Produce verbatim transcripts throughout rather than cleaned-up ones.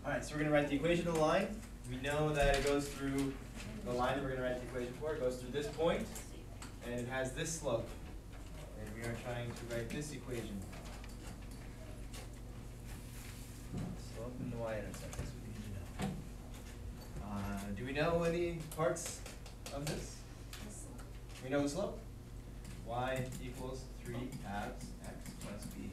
All right, so we're going to write the equation of the line. We know that it goes through the line that we're going to write the equation for. It goes through this point, and it has this slope. And we are trying to write this equation. Slope and the y-intercept. That's what we need to know. Uh, do we know any parts of this? We know the slope. Y equals three halves x plus b.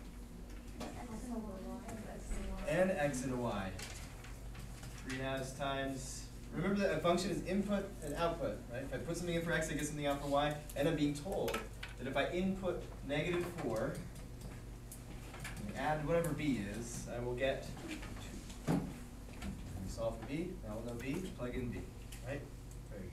And x and y. three halves times, remember that a function is input and output, right? If I put something in for x, I get something out for y, and I'm being told that if I input negative four, and add whatever b is, I will get two. When we solve for b, now we'll know b, plug in b, right? Very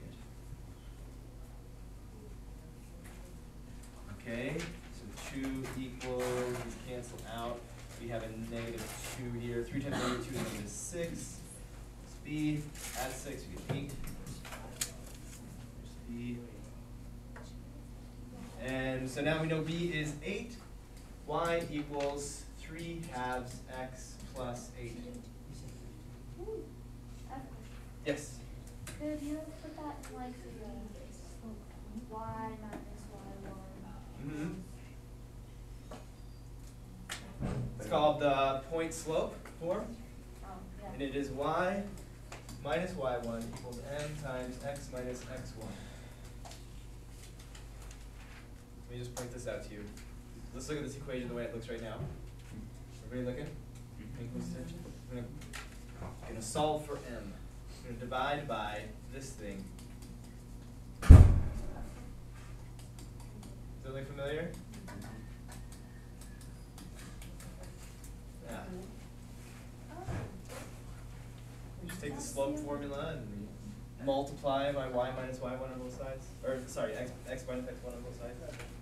good. Okay, so two equals, these cancel out. We have a negative two here. three times negative two is negative six. B, add six, we get eight. There's B. And so now we know B is eight. Y equals three halves x plus eight. Yes? Could you put that in like the y minus y one? Mm-hmm. It's called the point slope form. Oh, yeah. And it is y minus y one equals m times x minus x one. Let me just point this out to you. Let's look at this equation the way it looks right now. Everybody looking? Paying close attention? I'm going to solve for m. I'm going to divide by this thing. Does that look familiar? Yeah. We just take the slope formula and we multiply by y minus y one on both sides. Or sorry, x, x minus x one on both sides.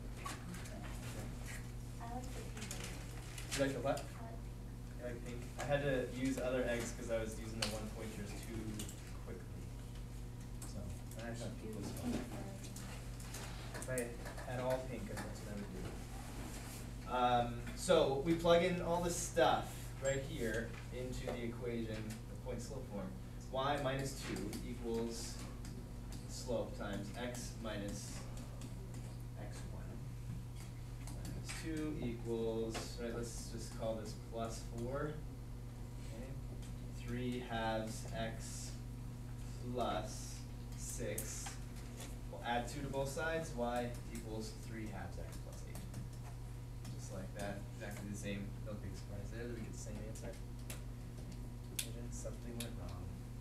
I like the pink. You like the what? I I like pink. I had to use other eggs because I was using the one pointers too quickly. So I thought pink was fun. If I had all pink, that's what I would do. Um, so we plug in all this stuff right here into the equation, the point slope form. Y minus two equals slope times x minus x one. Minus two equals, right, let's just call this plus four. Okay. three halves x plus six. We'll add two to both sides. Y equals three halves x plus eight. Just like that, exactly the same. No big surprise there that we get the same answer. And then something went wrong.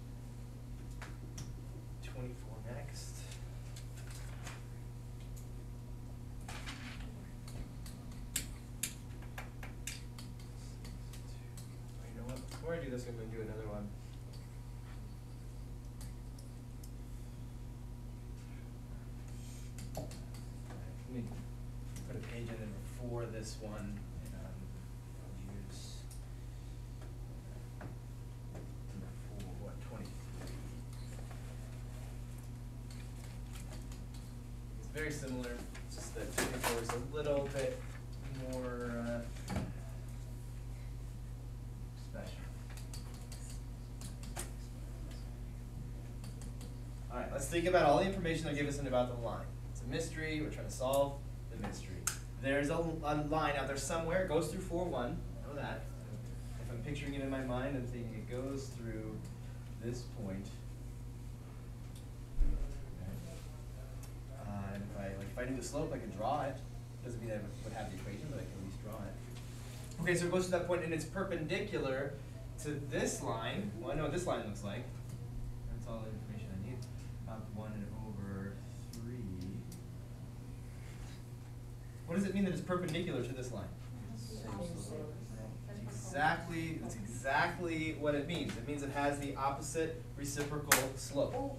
twenty-four next. Oh, you know what? Before I do this, I'm going to do another one. Let me put a page in there before this one, and um, I'll use number four, what, twenty-three. It's very similar, just that twenty-four is a little bit more uh, special. All right, let's think about all the information they're giving us about the line. It's a mystery. We're trying to solve the mystery. There's a, a line out there somewhere. It goes through four one. I know that. If I'm picturing it in my mind, I'm thinking it goes through this point. Okay. Uh, and if I like, if I knew the slope, I could draw it. Doesn't mean I would have the equation, but I can at least draw it. Okay, so it goes to that point, and it's perpendicular to this line. Well, I know what this line looks like. That's all the information I need. Up one and over three. What does it mean that it's perpendicular to this line? Exactly, that's exactly what it means. It means it has the opposite reciprocal slope.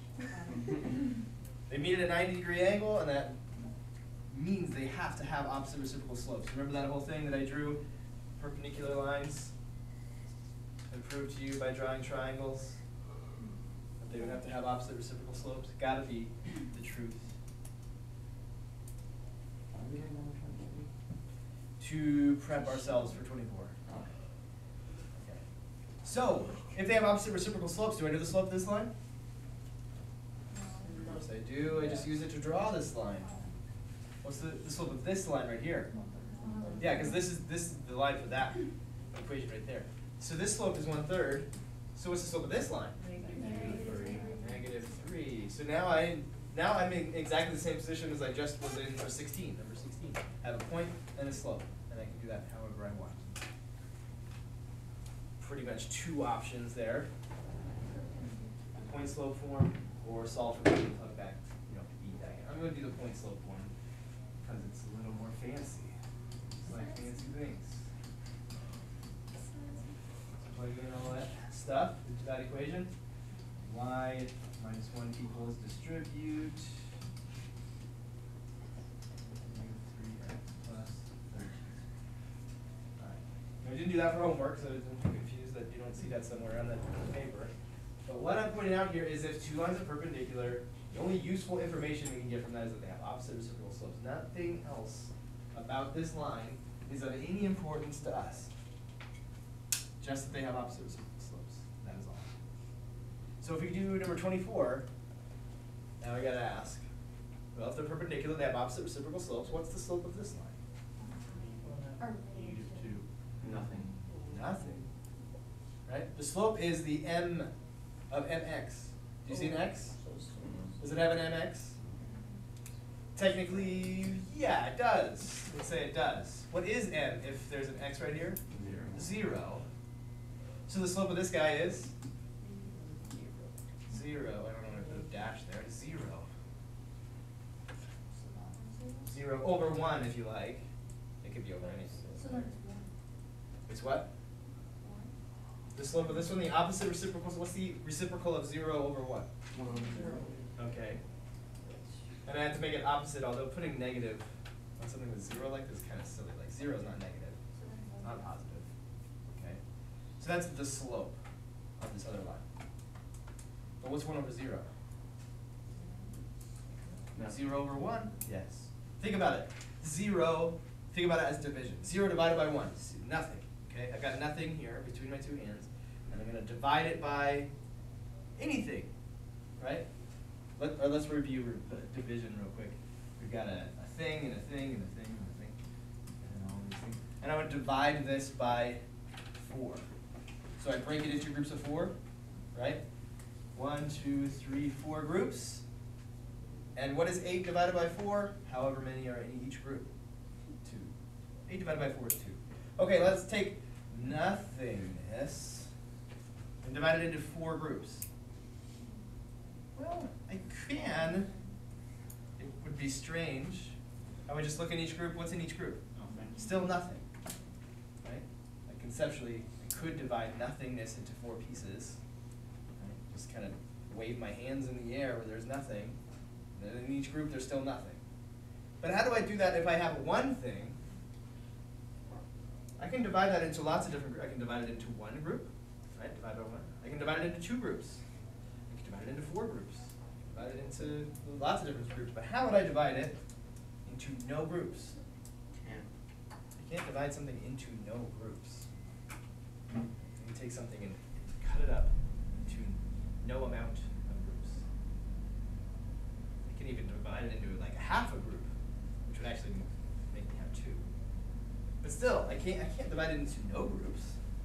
They meet at a ninety degree angle, and that means they have to have opposite reciprocal slopes. Remember that whole thing that I drew? Perpendicular lines? I proved to you by drawing triangles that they would have to have opposite reciprocal slopes. Gotta be the truth. To prep ourselves for twenty-four. Okay. So, if they have opposite reciprocal slopes, do I know the slope of this line? Of course I do. I just use it to draw this line. What's the, the slope of this line right here? Yeah, because this is this is the line for that equation right there. So this slope is one third. So what's the slope of this line? Negative three. Negative three. So now I now I'm in exactly the same position as I just was in for sixteen. Number sixteen. I have a point and a slope, and I can do that however I want. Pretty much two options there. Point slope form or solve for the plug back, you know, e diagonal. I'm going to do the point slope form because it's a little more fancy. It's like fancy things. So plug in all that stuff into that equation. Y minus one equals distribute. Negative three x plus thirteen. Alright. I didn't do that for homework, so don't be confused that you don't see that somewhere on the paper. But what I'm pointing out here is if two lines are perpendicular, the only useful information we can get from that is that they have opposite reciprocal slopes. Nothing else about this line is of any importance to us. Just that they have opposite reciprocal slopes. That is all. So if we do number twenty-four, now we gotta ask, well, if they're perpendicular, they have opposite reciprocal slopes, what's the slope of this line? Or Negative two. Nothing. Nothing. Right? The slope is the m of mx. Do you see an x? Does it have an mx? Technically, yeah, it does. Let's say it does. What is m if there's an x right here? Zero. Zero. So the slope of this guy is? Zero. I don't know if I put a dash there. Zero. Zero over one if you like. It could be over anything. So then it's one. It's what? One. The slope of this one, the opposite reciprocal, what's the reciprocal of zero over what? One over zero. Okay. And I have to make it opposite, although putting negative on something with zero like this is kind of silly. Like zero is not negative, So then it's not positive. Okay. So that's the slope of this other line. But what's one over zero? No. Zero over one? Yes. Think about it. Zero, think about it as division. Zero divided by one, s- nothing. Okay, I've got nothing here between my two hands, and I'm gonna divide it by anything, right? Let, or let's review re- uh, division real quick. We've got a, a thing and a thing and a thing and a thing, and all these things. And I would divide this by four. So I break it into groups of four, right? One, two, three, four groups. And what is eight divided by four? However many are in each group. Two. eight divided by four is two. Okay, let's take nothingness and divide it into four groups. Well, I can. It would be strange. I would just look in each group. What's in each group? Nothing. Still nothing. Right? Like conceptually, I could divide nothingness into four pieces. Right? Just kind of wave my hands in the air where there's nothing. And in each group, there's still nothing. But how do I do that if I have one thing? I can divide that into lots of different groups. I can divide it into one group, right? Divide by one. I can divide it into two groups. I can divide it into four groups. Divide it into lots of different groups. But how would I divide it into no groups? Ten. You can't divide something into no groups. You take something and cut it up into no amount of groups. I can even divide it into like half a group, which would actually make me have two. But still, I can't I can't divide it into no groups.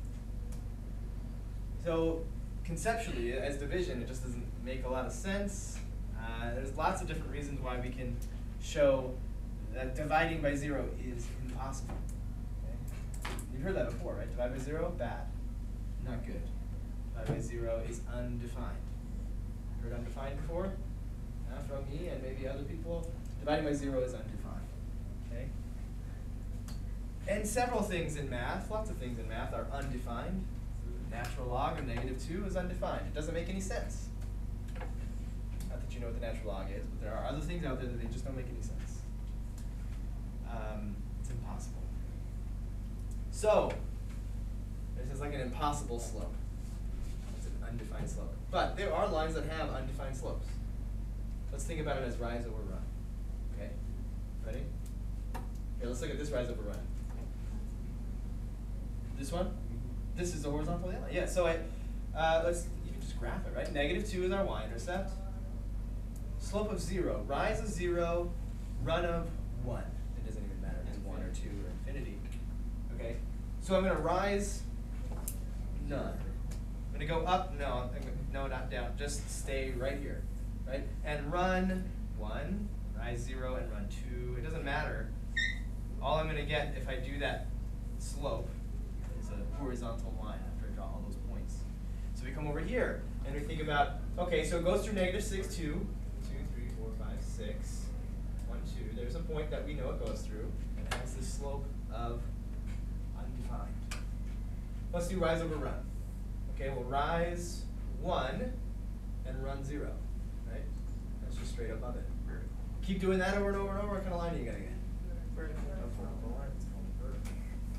So conceptually, as division, it just doesn't make a lot of sense. Uh, there's lots of different reasons why we can show that dividing by zero is impossible. Okay? You've heard that before, right? Divide by zero, bad. Not good. Divide by zero is undefined. Heard undefined before? Uh, from me and maybe other people. Dividing by zero is undefined. Okay? And several things in math, lots of things in math are undefined. Natural log of negative two is undefined. It doesn't make any sense. Not that you know what the natural log is, but there are other things out there that they just don't make any sense. Um, it's impossible. So, this is like an impossible slope. It's an undefined slope. But there are lines that have undefined slopes. Let's think about it as rise over run. Okay? Ready? Here, let's look at this rise over run. This one? this is the horizontal line. Yeah, so I, uh, let's, you can just graph it, right? Negative two is our y-intercept. Slope of zero, rise of zero, run of one. It doesn't even matter if it's one or two or infinity. Okay, so I'm gonna rise none. I'm gonna go up, no, I'm gonna, no, not down, just stay right here, right? And run one, rise zero, and run two. It doesn't matter. All I'm gonna get if I do that slope is a horizontal line after I draw all those points. So we come over here and we think about, okay, so it goes through negative six, two, two, three, four, five, six, one, two. There's a point that we know it goes through, and it has this slope of undefined. Let's do rise over run. Okay, well rise one and run zero, right? That's just straight above it. Keep doing that over and over and over. What kind of line are you gonna get? Vertical. A vertical line. It's called vertical.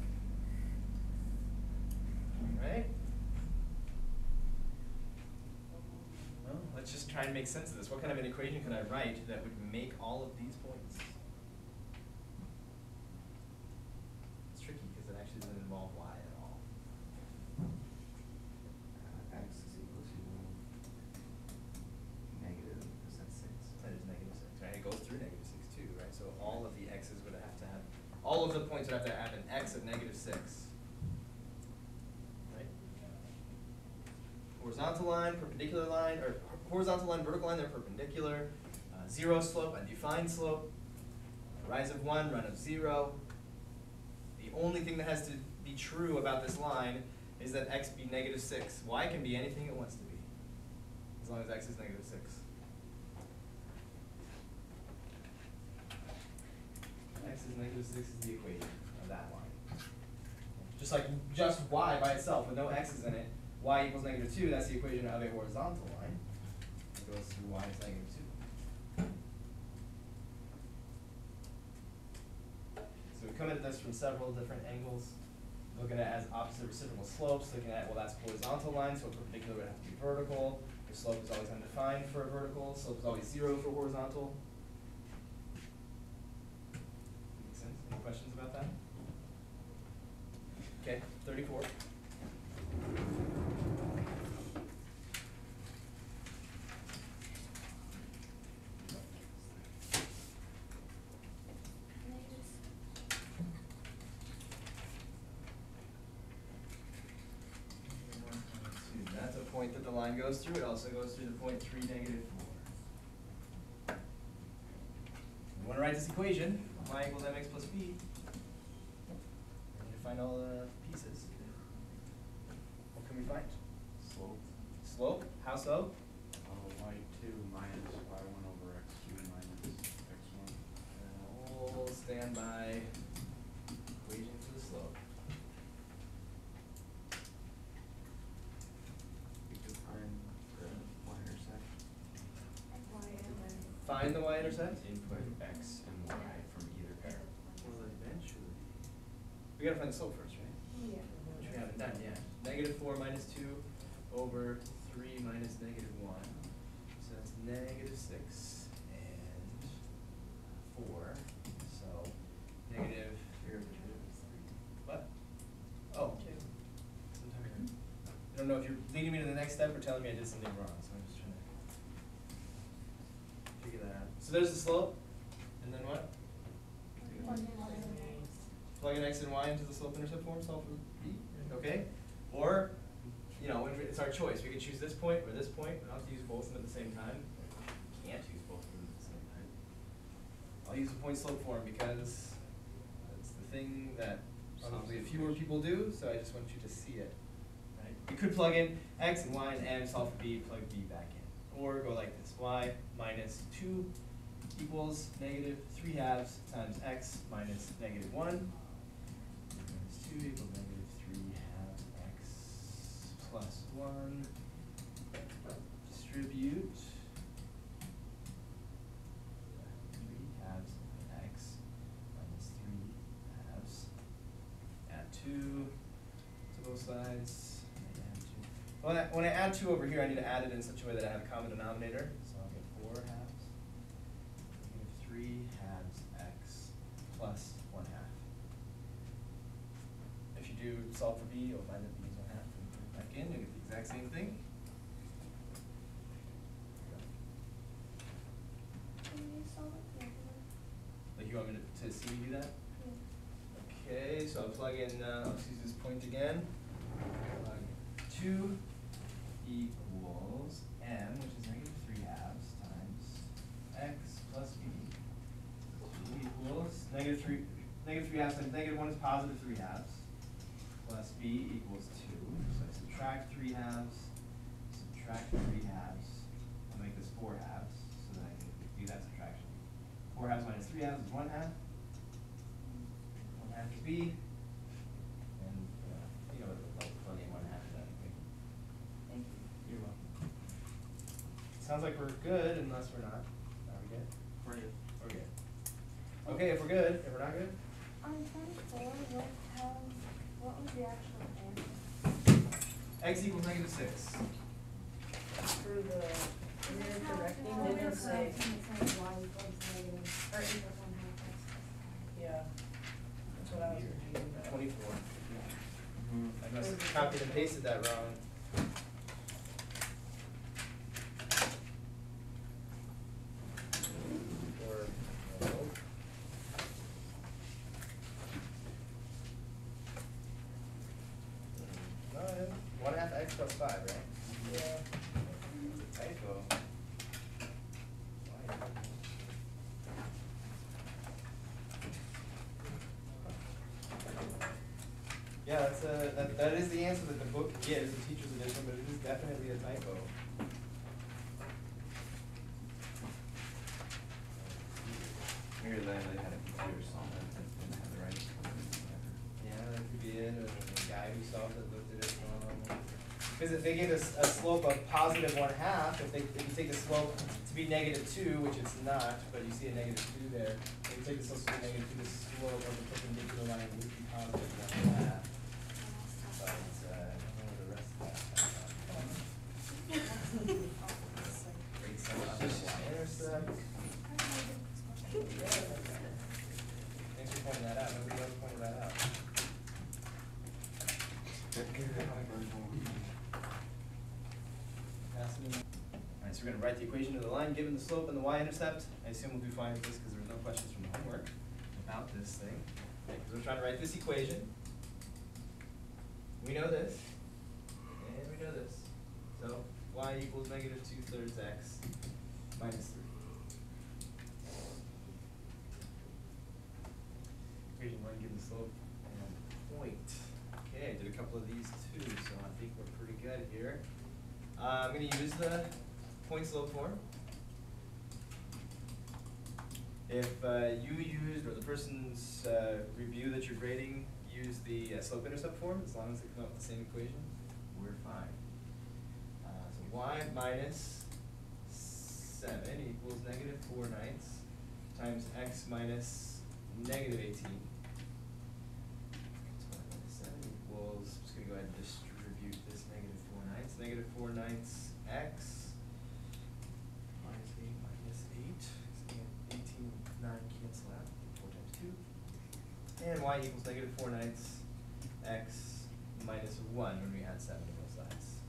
Right? Well, let's just try and make sense of this. What kind of an equation could I write that would make all of these points? It's tricky because it actually doesn't involve y at all. Uh, x is equal to negative, is that six? That is negative six, right? It goes through negative six too, right? So all of the x's would have to have, all of the points would have to have an x of negative six. Right? Horizontal line, perpendicular line, or horizontal line, vertical line, they're perpendicular. Uh, zero slope, undefined slope. Rise of one, run of zero. The only thing that has to be true about this line is that x be negative six. Y can be anything it wants to be, as long as x is negative six. X is negative six is the equation of that line. Just like just y by itself with no x's in it, y equals negative two, that's the equation of a horizontal line. It goes through y is negative two. So we come at this from several different angles, looking at it as opposite reciprocal slopes, looking at, well, that's horizontal line, so a perpendicular would have to be vertical. The slope is always undefined for a vertical, slope is always zero for horizontal. Make sense? Any questions about that? Okay, thirty-four. That's a point that the line goes through. It also goes through the point three, negative four. We want to write this equation, y equals mx plus b. We need to find all the pieces. What can we find? Slope. Slope, how so? Uh, y two minus y one over x two minus x one. And we'll stand by equation for the slope. We could find the y-intercept. Find the y-intercept? Input x and y from either pair. Well, eventually. We gotta find the slope first, right? Yeah. Which we haven't done yet. Negative four minus two over three minus negative one. So that's negative six and four. So negative Three over two is three. what? Oh. Sometime here. I don't know if you're leading me to the next step or telling me I did something wrong, so I'm just trying to figure that out. So there's the slope, and then what? Plug an x and y into the slope-intercept form, solve for b, okay? Or, you know, it's our choice. We could choose this point or this point. We don't have to use both of them at the same time. We can't use both of them at the same time. I'll use the point slope form because it's the thing that probably fewer people do, so I just want you to see it. Right? You could plug in x and y and m, solve for b, plug b back in. Or go like this, y minus two equals negative three halves times x minus negative one. Minus two equals negative three halves x plus one. Distribute three halves x minus three halves. Add two to both sides. Add two. When I, when I add two over here, I need to add it in such a way that I have a common denominator. So I'll get four halves. Negative three halves x plus one half. If you do solve for b, you'll find that b is one half. exact same thing. Can you solve it the other way? Like you want me to, to see me do that? Yeah. Okay, so I'll plug in, uh, I'll just use this point again. Plug two equals m, which is negative three halves, times x plus b. Two equals negative three, negative three halves times negative one is positive three halves, plus b equals two. So I subtract three halves, subtract three halves. I'll make this four halves, so that I can do that subtraction. Four halves minus three halves is one half. One half is b, and uh, you know what it looks like, plenty of one half of that. Okay? Thank you. You're welcome. Sounds like we're good, unless we're not. Are we good? We're good. We're good. Okay, if we're good, if we're not good, On twenty-four, what, how, what was the actual answer? x equals negative six. For the, when you're correcting, Oh, they we're didn't say, correcting, it says y equals negative, or equals one half x plus five. yeah, that's what I was confused about. Twenty-four. Mm-hmm. I must have copied and pasted that wrong. Or, no. No, one half x plus five, right? Yeah. Typo. Why? Yeah, that's a, that, that is the answer that the book gives, the teacher's edition, but it is definitely a typo. Maybe they, they had a computer solve it, that didn't have the right. Yeah, that could be it, or the guy who solved it looked at it wrong. Because if they give us a slope of positive one half, if they, if you take the slope to be negative two, which it's not, but you see a negative two there, if you take the slope to be negative two, the slope of the perpendicular line would be positive one half. But, uh, I don't know the rest of that. Great sum of the y-intercept. Thanks for pointing that out, nobody else pointed that out. Alright, so we're gonna write the equation of the line given the slope and the y-intercept. I assume we'll do fine with this because there's no questions from the homework about this thing. Because we're trying to write this equation. We know this, and we know this. So y equals negative two thirds x minus three. Equation one given the slope and point. Okay, I did a couple of these too, so I think we're pretty good here. Uh, I'm going to use the point slope form. If uh, you used, or the person's uh, review that you're grading, use the uh, slope intercept form, as long as they come up with the same equation, we're fine. Uh, so y minus seven equals negative four ninths times x minus negative eighteen. So minus seven equals, I'm just going to go ahead and distribute this negative four ninths. Negative four ninths x minus eight minus eight. eighteen, nine cancel out. four times two. And y equals negative four ninths x minus one when we add seven to both sides.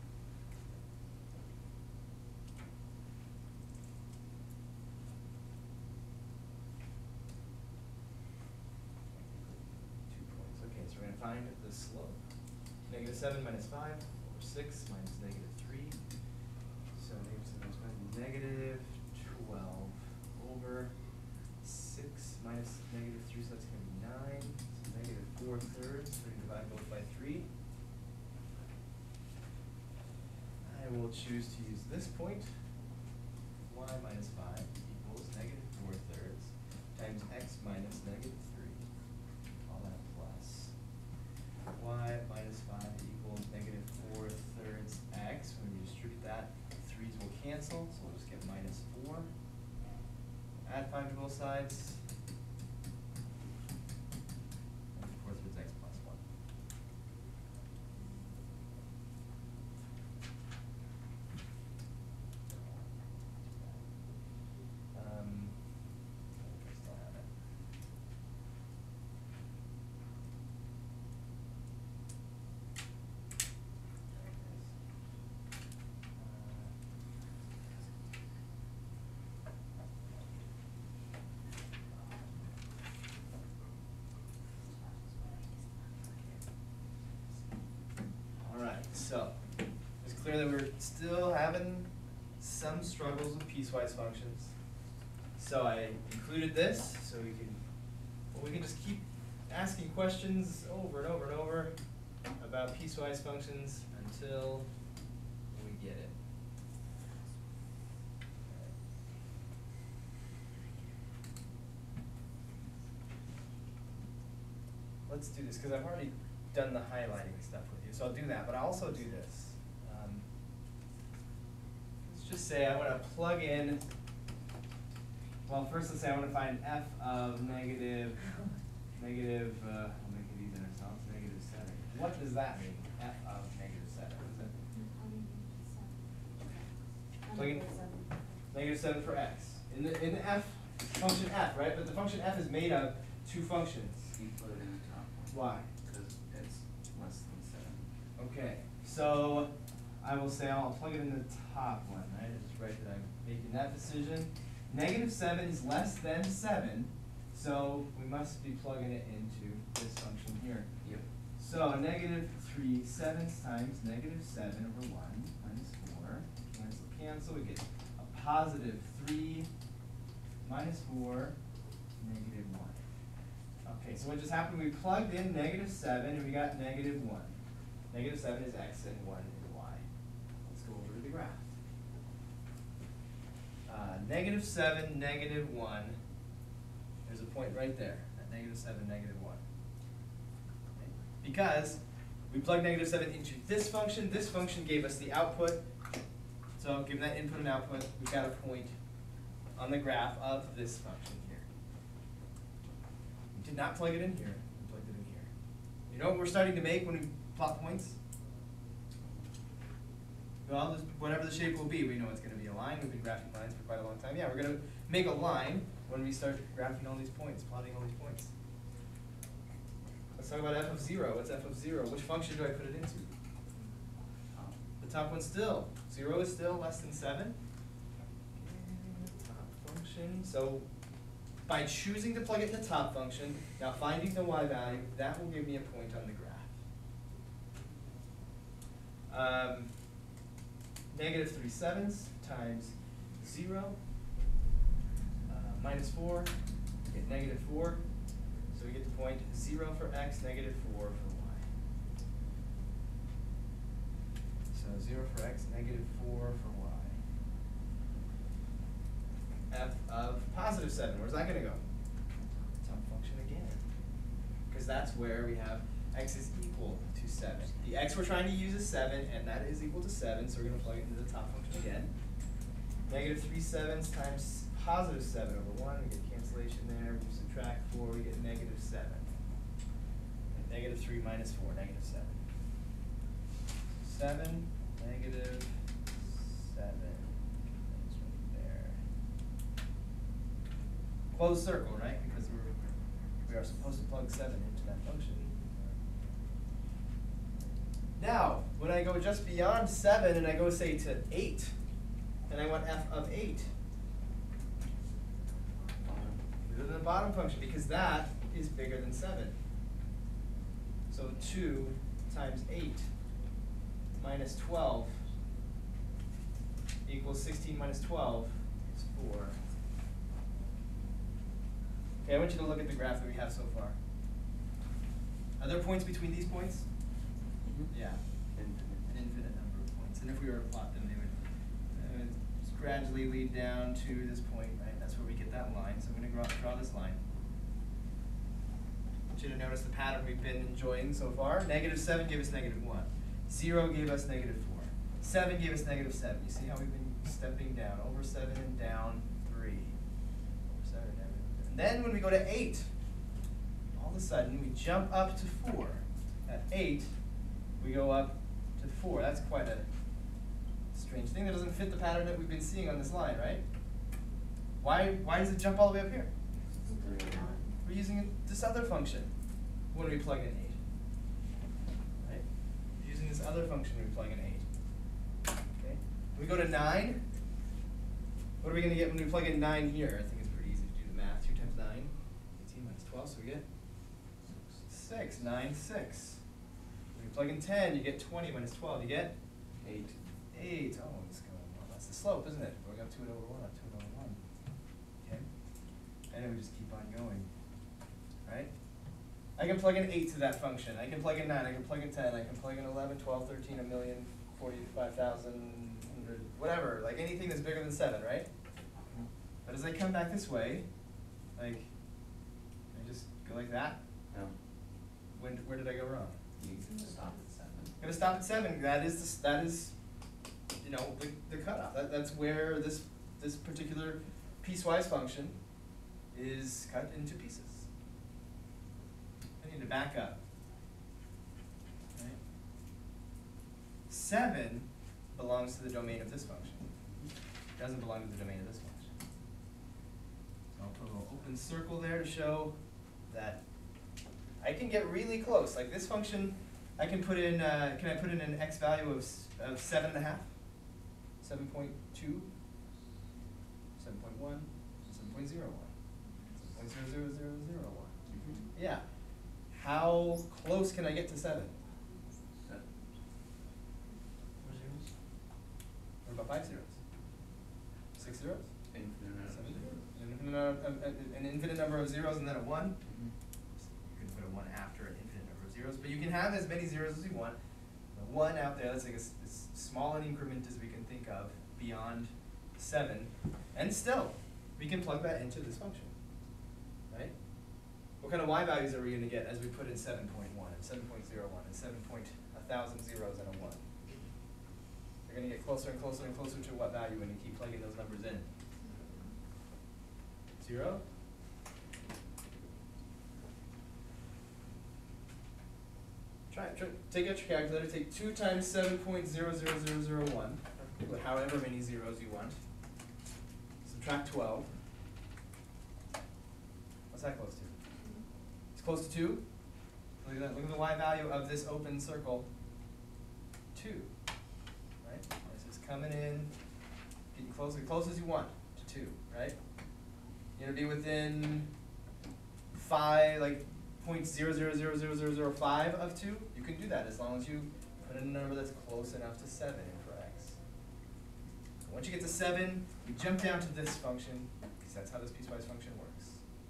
Two points. Okay, so we're going to find the slope. Negative seven minus five over six minus negative three. So negative seven minus five is negative twelve over six minus negative three, so that's going to be nine. So negative four thirds. We're going to divide both by three. I will choose to use this point. Y minus five equals negative four thirds times x minus negative three. All that plus y minus five equals negative four thirds x. When we distribute that, threes will cancel, so we'll just get minus four. Add five to both sides. And four thirds x plus one. Um, I still have it. There it is. So, it's clear that we're still having some struggles with piecewise functions. So I included this so we can, well, we can just keep asking questions over and over and over about piecewise functions until we get it. Let's do this, because I've already done the highlighting stuff with you, so I'll do that, but I'll also do this. Um, let's just say I want to plug in, well, first let's say I want to find f of negative, negative, uh, we'll make it easy on ourselves, negative seven. What does that mean, f of negative seven? What is it? Plug in negative seven for x. In the, in the f, function f, right? But the function f is made of two functions. You put it in the top one. Why? Because it's less than seven. Okay, so I will say I'll plug it in the top one, right? Just write that I'm making that decision. Negative seven is less than seven, so we must be plugging it into this function here. Yep. So negative three sevenths times negative seven over one minus four. Cancel, cancel. We get a positive three minus four, negative one. Okay, so what just happened, we plugged in negative seven and we got negative one. Negative seven is x and one is y. Let's go over to the graph. Uh, negative seven, negative one. There's a point right there at negative seven, negative one. Okay. Because we plugged negative seven into this function, this function gave us the output. So given that input and output, we've got a point on the graph of this function here. We did not plug it in here, we plugged it in here. You know what we're starting to make when we plot points? Well, this, whatever the shape will be, we know it's going to be a line. We've been graphing lines for quite a long time. Yeah, we're going to make a line when we start graphing all these points, plotting all these points. Let's talk about f of zero. What's f of zero? Which function do I put it into? Top. The top one still. Zero is still less than seven. Top function. So by choosing to plug it in the top function, now finding the y value, that will give me a point on the graph. Um, negative three sevenths times zero uh, minus four, we get negative four. So we get the point zero for x, negative four for y. So zero for x, negative four for y. F of positive seven, where's that going to go? Top function again. Because that's where we have x is equal to seven. The x we're trying to use is seven, and that is equal to seven, so we're going to plug it into the top function again. Negative three sevenths times positive seven over one, we get cancellation there. We subtract four, we get negative seven. And negative three minus four, negative seven. seven, negative seven. That's right there. Closed circle, right? Because we're, we are supposed to plug seven into that function. Now, when I go just beyond seven and I go, say, to eight, and I want f of eight, put it in the bottom function, because that is bigger than seven. So two times eight minus twelve equals sixteen minus twelve is four. Okay, I want you to look at the graph that we have so far. Are there points between these points? Mm-hmm. Yeah, an infinite number of points. And if we were to plot them, they would, they would just gradually lead down to this point, right? That's where we get that line. So I'm going to draw, draw this line. I want you to notice the pattern we've been enjoying so far. Negative seven gave us negative one. Zero gave us negative four. Seven gave us negative seven. You see how we've been stepping down, over seven and down three. Over seven and down. And then when we go to eight, all of a sudden we jump up to four. At eight, we go up to four. That's quite a strange thing. That doesn't fit the pattern that we've been seeing on this line, right? Why, why does it jump all the way up here? We're using this other function when we plug in eight. Right? We're using this other function when we plug in eight. Okay? We go to nine. What are we going to get when we plug in nine here? I think it's pretty easy to do the math. two times nine, eighteen minus twelve, so we get six. nine, six. We plug in ten, you get twenty minus twelve, you get Eight. eight. Oh, it's going well. That's the slope, isn't it? We're going two and over one, up two and over one. Okay. And then we just keep on going. Right? I can plug in eight to that function. I can plug in nine, I can plug in ten, I can plug in eleven, twelve, thirteen, a million, forty-five thousand, one hundred, whatever. Like anything that's bigger than seven, right? But as I come back this way, like, I just go like that. No, When, where did I go wrong? you can stop at seven. I'm gonna stop at seven. That is, the s- that is, you know, the, the cutoff. That, that's where this, this particular piecewise function is cut into pieces. I need to back up. Right? Seven belongs to the domain of this function. Doesn't belong to the domain of this function. So I'll put a little open circle there to show that I can get really close. Like this function, I can put in, uh, can I put in an x value of, s- of seven and a half? seven point two? seven point one? seven point zero one? seven point zero zero zero zero one? Yeah. How close can I get to seven? Seven. Four zeros? What about five zeros? Six zeros? Infinite amount of Seven zeros. zeros? An infinite, number of- of- an infinite number of zeros and then a one? Mhm. You can put a one after an infinite number of zeros, but you can have as many zeros as you want. The one out there, that's like as, as small an increment as we can think of beyond seven, and still, we can plug that into this function, right? What kind of y values are we gonna get as we put in seven point one and seven point zero one and seven point a thousand zeros and a one? You're gonna get closer and closer and closer to what value when you keep plugging those numbers in? Zero? Try it. Try, take out your calculator. Take two times seven point zero zero zero zero one, put however many zeros you want. Subtract twelve. What's that close to? It's close to two. Look at that. Look at the y value of this open circle. Two. Right. This is coming in, getting closer, as close as you want to two. Right. You're gonna be within five, like point zero zero zero zero zero zero five of two. You can do that as long as you put in a number that's close enough to seven in for x. So once you get to seven, you jump down to this function because that's how this piecewise function works.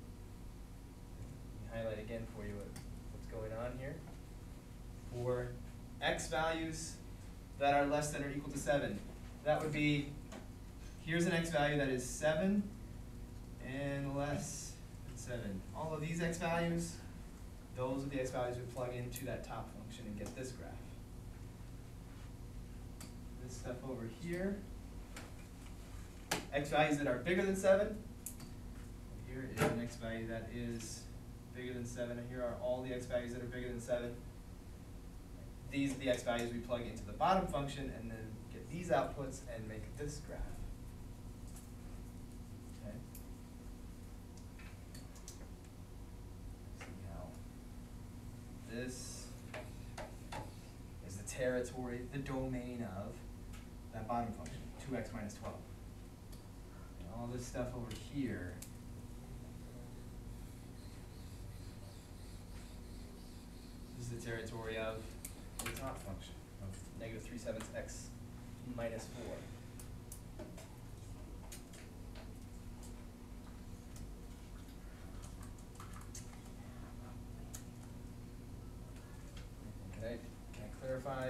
Let me highlight again for you what, what's going on here. For x values that are less than or equal to seven, that would be, here's an x value that is seven and less than seven. All of these x values, those are the x values we plug into that top function and get this graph. This stuff over here, x values that are bigger than seven. Here is an x value that is bigger than seven, and here are all the x values that are bigger than seven. These are the x values we plug into the bottom function and then get these outputs and make this graph. Okay. See how this is the territory, the domain of that bottom function, two x minus twelve. And all this stuff over here is the territory of the top function of negative three sevenths x minus four. Can I, can I clarify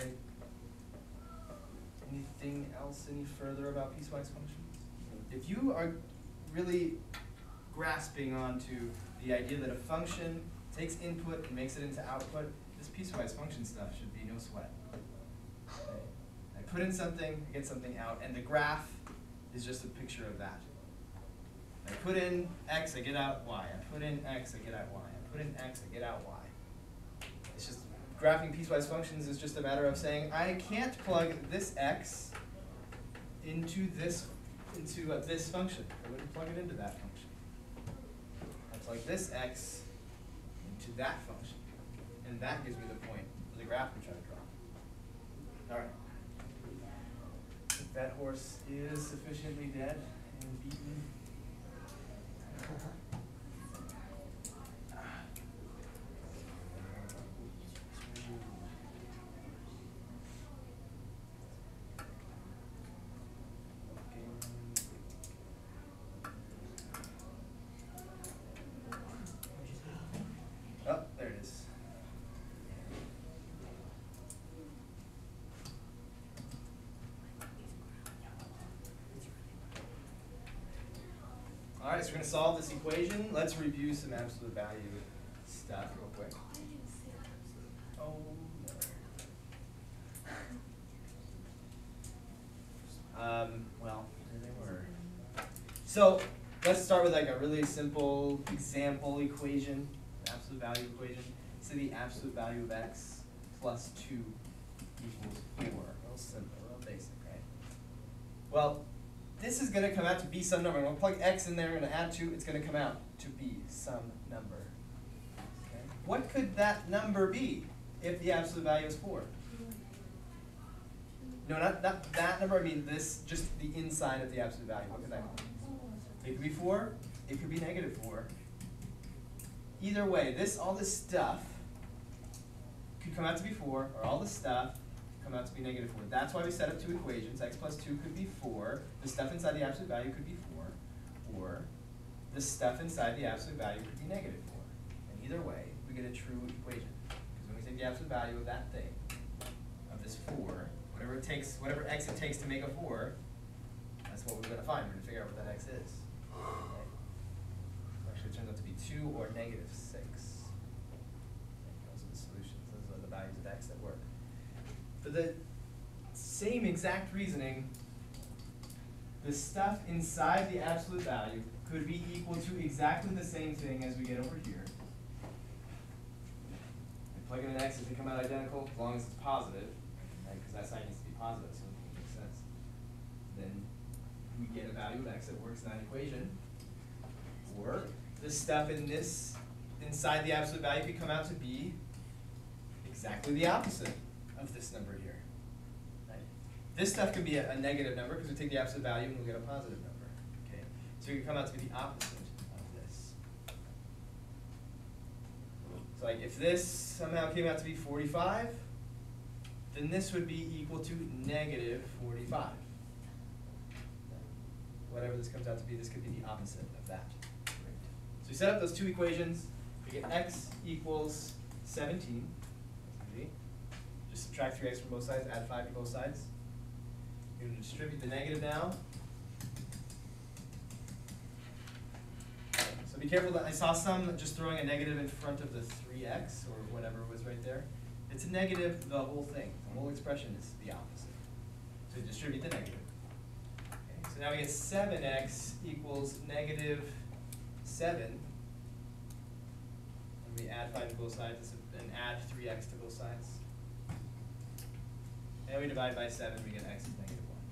anything else any further about piecewise functions? If you are really grasping onto the idea that a function takes input and makes it into output, this piecewise function stuff should be no sweat. Okay? I put in something, I get something out, and the graph is just a picture of that. I put in x, I get out y. I put in x, I get out y. I put in x, I get out y. It's just, graphing piecewise functions is just a matter of saying, I can't plug this x into this, into uh, this function. I wouldn't plug it into that function. I plug this x into that function. And that gives me the point of the graph we're trying to draw. All right. I think that horse is sufficiently dead and beaten. Alright, so we're gonna solve this equation. Let's review some absolute value stuff real quick. Oh no. Um, well, there they were. So let's start with like a really simple example equation, absolute value equation. So the absolute value of x plus two equals four. A little simple, a little basic, right? Well, this is going to come out to be some number. I'm going to plug x in there, I'm going to add two, it's going to come out to be some number. Okay. What could that number be if the absolute value is four? No, not, not that number, I mean this, just the inside of the absolute value. What could that be? It could be four, it could be negative four. Either way, this all this stuff could come out to be four, or all this stuff come out to be negative four. That's why we set up two equations. X plus two could be four. The stuff inside the absolute value could be four. Or the stuff inside the absolute value could be negative four. And either way, we get a true equation. Because when we take the absolute value of that thing, of this four, whatever it takes, whatever x it takes to make a four, that's what we're going to find. We're going to figure out what that x is. Okay. Actually, it turns out to be two or negative six. Those are the solutions. Those are the values of x that work. For the same exact reasoning, the stuff inside the absolute value could be equal to exactly the same thing as we get over here. We plug in an x, does it come out identical? As long as it's positive, right? Because that sign needs to be positive, so it makes sense. Then we get a value of x that works in that equation. Or the stuff in this inside the absolute value could come out to be exactly the opposite of this number here. Right? This stuff could be a, a negative number because we take the absolute value and we'll get a positive number. Okay? So it could come out to be the opposite of this. So like if this somehow came out to be forty-five, then this would be equal to negative forty-five. Whatever this comes out to be, this could be the opposite of that. So we set up those two equations. We get x equals seventeen. Just subtract three x from both sides, add five to both sides. You're going to distribute the negative now. So be careful that I saw some just throwing a negative in front of the three x or whatever was right there. It's a negative, the whole thing. The whole expression is the opposite. So distribute the negative. Okay, so now we get seven x equals negative seven. And we add five to both sides and add three x to both sides. And we divide by seven, we get x is negative one.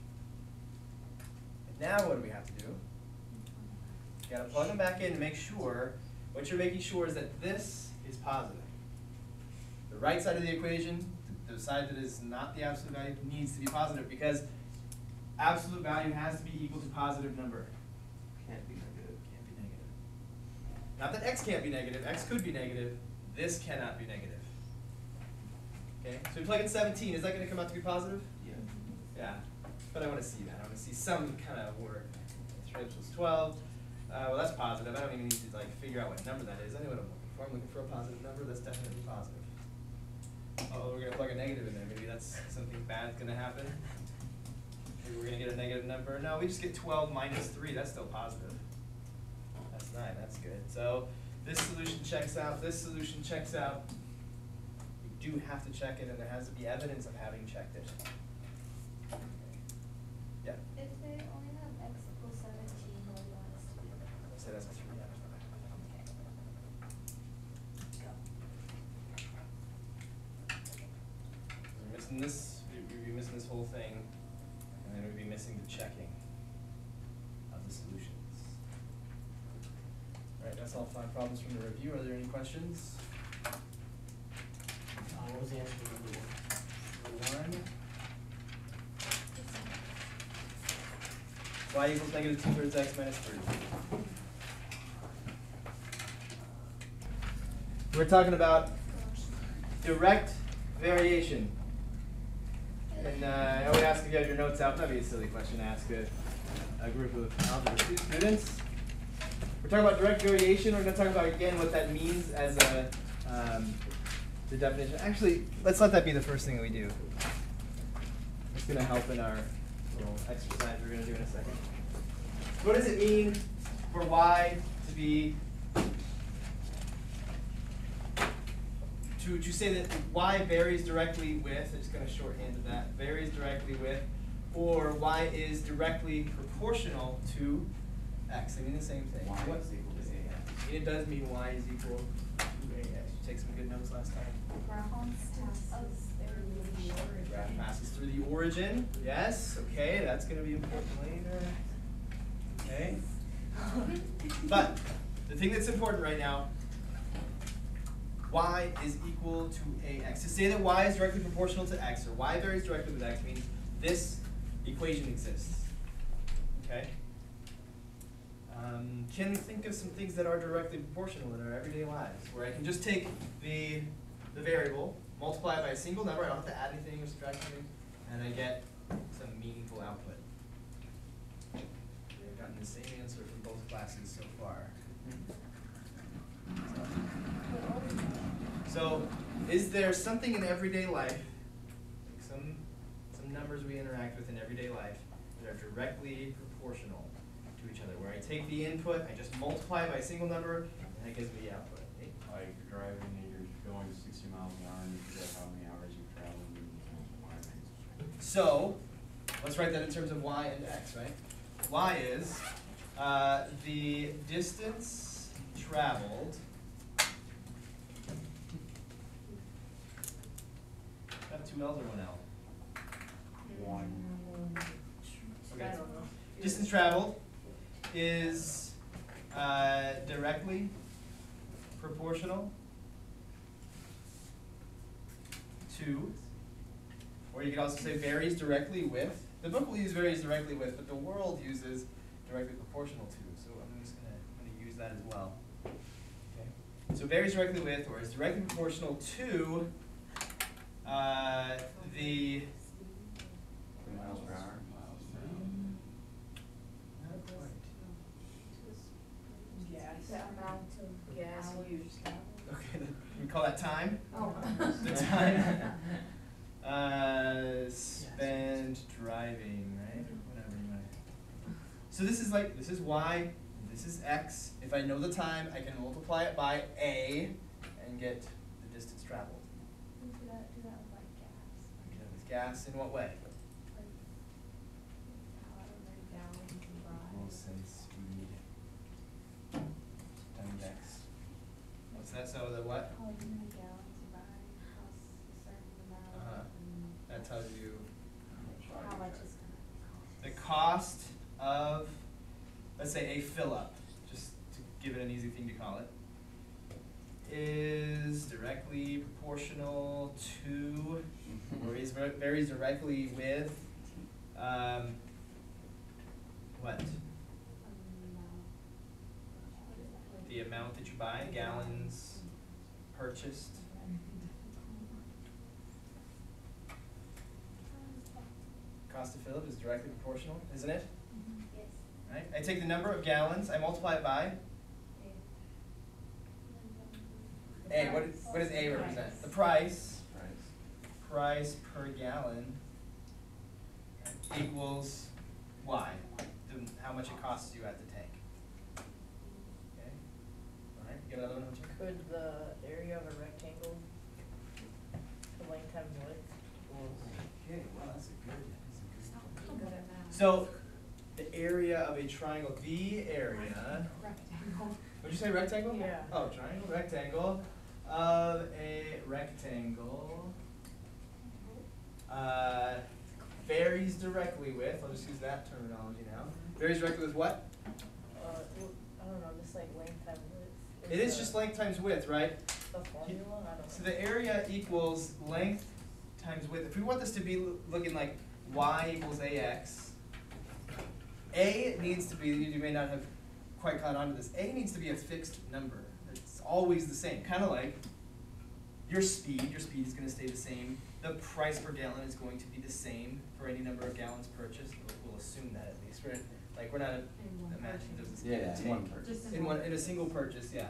And now what do we have to do? You gotta plug them back in and make sure, what you're making sure is that this is positive. The right side of the equation, the side that is not the absolute value, needs to be positive because absolute value has to be equal to positive number. Can't be negative. Can't be negative. Not that x can't be negative, x could be negative, this cannot be negative. Okay, so we plug in seventeen, is that going to come out to be positive? Yeah. Yeah, but I want to see that. I want to see some kind of work. three x plus twelve. Uh, well, that's positive. I don't even need to like figure out what number that is. I know what I'm looking for. I'm looking for a positive number. That's definitely positive. Oh, we're going to plug a negative in there. Maybe that's something bad's going to happen. Maybe we're going to get a negative number. No, we just get twelve minus three. That's still positive. That's nine. That's good. So this solution checks out. This solution checks out. You do have to check it, and there has to be evidence of having checked it. Okay. Yeah? If they only have x equals seventeen, what do you want us to do? Say that's a three. Yeah. We're missing this, we'd be missing this whole thing, and then we'd be missing the checking of the solutions. All right, that's all five problems from the review. Are there any questions? Uh, what was the answer to number one? One. Y equals negative two thirds x minus three. We're talking about direct variation. And uh, I would ask if you had your notes out. That'd be a silly question to ask a, a group of algebra two students. We're talking about direct variation. We're going to talk about again what that means as a um, the definition. Actually, let's let that be the first thing that we do. It's going to help in our little exercise we're going to do in a second. What does it mean for y to be, to, to say that y varies directly with, I'm just going to shorthand that, varies directly with, or y is directly proportional to x. I mean the same thing. Y What- is equal to A X. It does mean y is equal to ax. You take some good notes last time. Graph passes through the origin. Yes, okay, that's going to be important later. Okay. But the thing that's important right now, y is equal to ax. To say that y is directly proportional to x, or y varies directly with x, means this equation exists. Okay? Um, can we think of some things that are directly proportional in our everyday lives, where I can just take the, the variable, multiply it by a single number, I don't have to add anything or subtract anything, and I get some meaningful output. I've gotten the same answer from both classes so far. So, so is there something in everyday life, like some, some numbers we interact with in everyday life, that are directly proportional to each other, where I take the input, I just multiply it by a single number, and that gives me the output? Right? Like you're driving and you're going sixty miles an hour and you forget how many hours you've traveled and why things. So, let's write that in terms of y and x, right? Y is uh, the distance traveled. Have two L's or one L? One. Okay. I don't know. Distance traveled is uh, directly proportional to, or you could also say varies directly with. The book will use varies directly with, but the world uses directly proportional to. So I'm just gonna, I'm gonna use that as well. Okay. So varies directly with, or is directly proportional to uh, the. Miles per hour. Not quite. Gas. The amount of Gas hours used. Okay, can we call that time? Oh. The time uh, spent driving, right? Whatever you might. So this is like, this is y, this is x. If I know the time, I can multiply it by a and get the distance traveled. Do that, do that with like gas. I can do it with gas in what way? Like, however many gallons you buy. Equals and speed times x. What's that? So the what? However many gallons you buy costs a certain amount. Uh-huh. and That tells you How much it's gonna the cost of, let's say, a fill-up, just to give it an easy thing to call it, is directly proportional to, or is ver- varies directly with, um, what? cost. Um, what is that? The amount that you buy, gallons purchased. Cost of fill-up is directly proportional, isn't it? Yes. Right? I take the number of gallons, I multiply it by A. What, is- what does A represent? The price. Price. Price per gallon equals Y, the, how much it costs you at the tank. Okay? All right, get another one, Hunter? Could the area of a rectangle, the length times width? Okay, well, that's a good, that's a good Good at math. So, the area of a triangle, the area, Rectangle. what'd you say, rectangle? Yeah. Oh, triangle, rectangle, of a rectangle, uh, varies directly with, I'll just use that terminology now, varies directly with what? Uh, well, I don't know, just like length times width. It is the- just length times width, right? The formula, I don't know. So the area equals length times width. If we want this to be lo- looking like y equals ax, a needs to be, you may not have quite caught on to this, a needs to be a fixed number. It's always the same, kind of like your speed, your speed is going to stay the same. The price per gallon is going to be the same for any number of gallons purchased. We'll, we'll assume that at least. We're, like, we're not In one imagining there's this Yeah, give and in one take. purchase. Just In one, in a single purchase, yeah.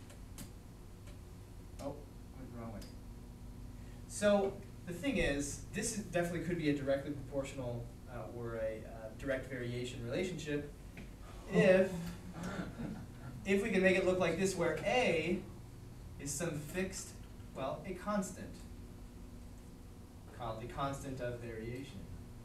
Oh, went the wrong way. So the thing is, this is definitely could be a directly proportional uh, or a uh, direct variation relationship if if we can make it look like this, where A is some fixed, well, a constant, called the constant of variation.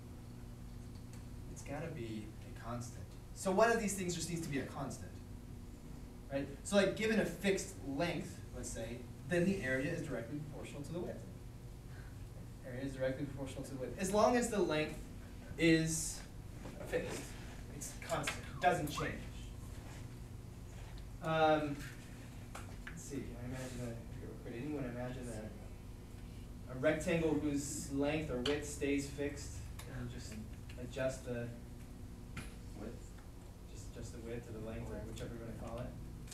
It's got to be a constant. So one of these things just needs to be a constant, right? So like given a fixed length, let's say, then the area is directly proportional to the width. Area is directly proportional to the width. As long as the length is fixed, it's constant, it doesn't change. Um, let's see, can I imagine a, could anyone imagine a, a rectangle whose length or width stays fixed, and you just adjust the width, just adjust the width or the length or whichever you want to call it?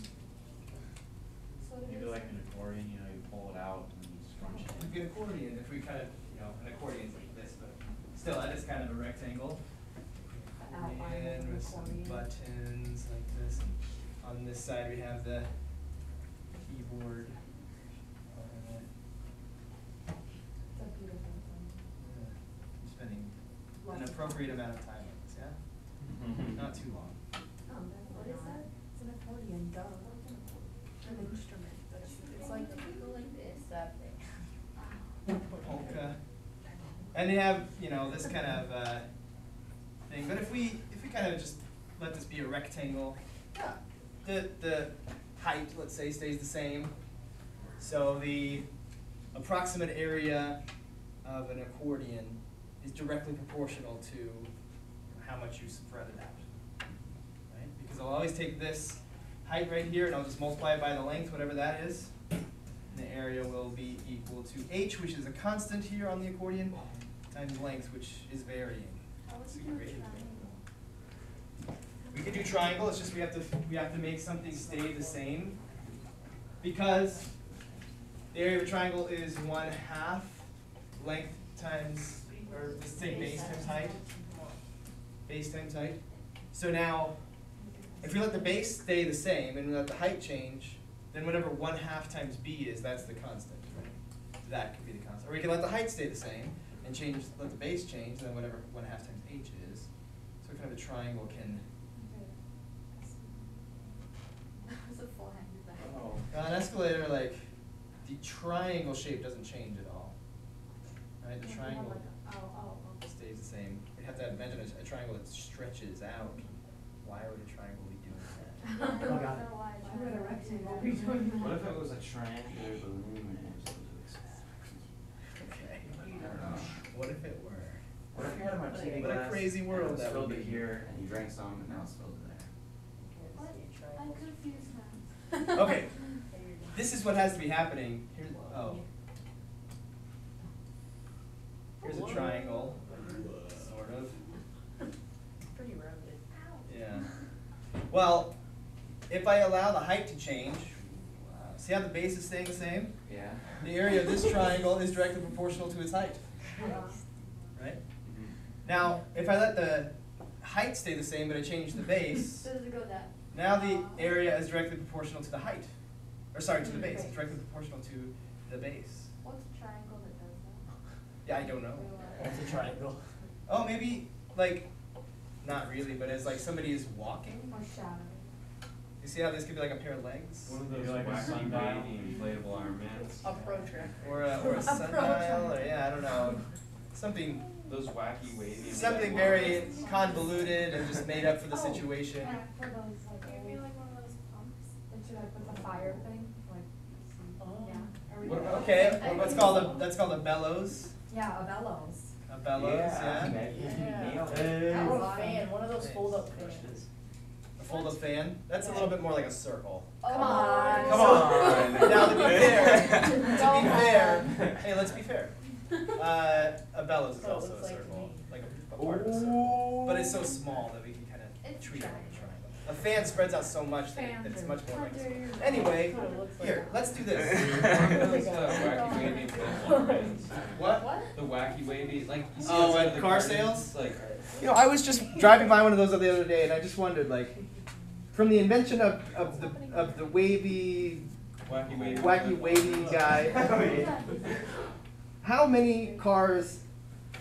So it Maybe is- like an accordion, you know, you pull it out and you scrunch it. It'd be an accordion if we kind of, you know, an accordion's like this, but still, that is kind of a rectangle. Outline of Accordion an with some accordion. buttons like this. On this side, we have the keyboard. Uh, It's a beautiful thing. I'm spending Lots an of appropriate time. amount of time on this, yeah? Not too long. Oh, definitely What is not. that? It's an accordion, duh. It's an instrument, but it's, it's like the people like this. that thing. Polka. And you have, you know, this kind of uh, thing. But if we if we kind of just let this be a rectangle, yeah, the the height, let's say, stays the same. So the approximate area of an accordion is directly proportional to how much you spread it out, right? Because I'll always take this height right here and I'll just multiply it by the length, whatever that is. And the area will be equal to h, which is a constant here on the accordion, times length, which is varying. How would So you you do rate it. triangle? We could do triangle, it's just we have to we have to make something stay the same, because the area of a triangle is one half length times, or let's say base times height, base times height. So now, if we let the base stay the same and we let the height change, then whatever one half times b is, that's the constant, right? That could be the constant. Or we can let the height stay the same and change, let the base change, then whatever one half times h is. So kind of a triangle can. That was a full hand back. Oh. Uh, an escalator, like, the triangle shape doesn't change at all. Right, the Yeah, we have triangle like a- Oh, oh, oh. stays the same. We have to imagine a, a triangle that stretches out. Why would a triangle be doing that? Oh, got it. Why Why would a rectangle be doing that? What if it was a triangular balloon and it was able to expand? Okay. I don't know. What if it were? What if you had a martini What a glass crazy and world it was that would filled it be. here and you drank some and now it's filled in there? What? I'm confused now. Okay. This is what has to be happening. Here's, oh. Here's a triangle, sort of. It's pretty rounded. Yeah. Well, if I allow the height to change, uh, see how the base is staying the same? Yeah. The area of this triangle is directly proportional to its height, right? Mhm. Now, if I let the height stay the same, but I change the base, So does it go that? now the area is directly proportional to the height. Or sorry, to the base. It's directly proportional to the base. What's a triangle that does that? Yeah, I don't know. That's a triangle. Oh, maybe, like, not really, but as like somebody is walking. Or shadow. You see how this could be like a pair of legs? One of Maybe those like a wacky sundial. wavy inflatable armbands. A protractor. Or a, or a sundial, or yeah, I don't know. Something Those wacky wavy. something inflatable very armbands. convoluted and just made up for the Oh, situation. Yeah, for those like Give me old, like one of those pumps. that you like with the fire thing, like, Oh. yeah. Are we What- gonna- Okay, well, what's called a that's called a bellows. Yeah, a bellows. A bellows, yeah. Yeah. Nailed it. Hey. Or a fan, one of those fold-up fans. A fold-up fan. That's a little bit more like a circle. Come on. Come on. Now to be fair, to be fair, hey, let's be fair. Uh, a bellows is So it also a looks like to circle, me. like a, a part of a circle, but it's so small that we can kind of It's treat it like a triangle. triangle. A fan spreads out so much that, it- that it's Fans much are- more like. a Hunter, circle. you're- Anyway, That's what it looks like. here, let's do this. Those, uh, wacky wavy inflatable armbands. What? What? The wacky wavy, like you see Oh, outside at of the car cars, sales? Like, You know, I was just driving by one of those the other day, and I just wondered, like, from the invention of, of the of the wavy, wacky wavy. wacky wavy guy, how many cars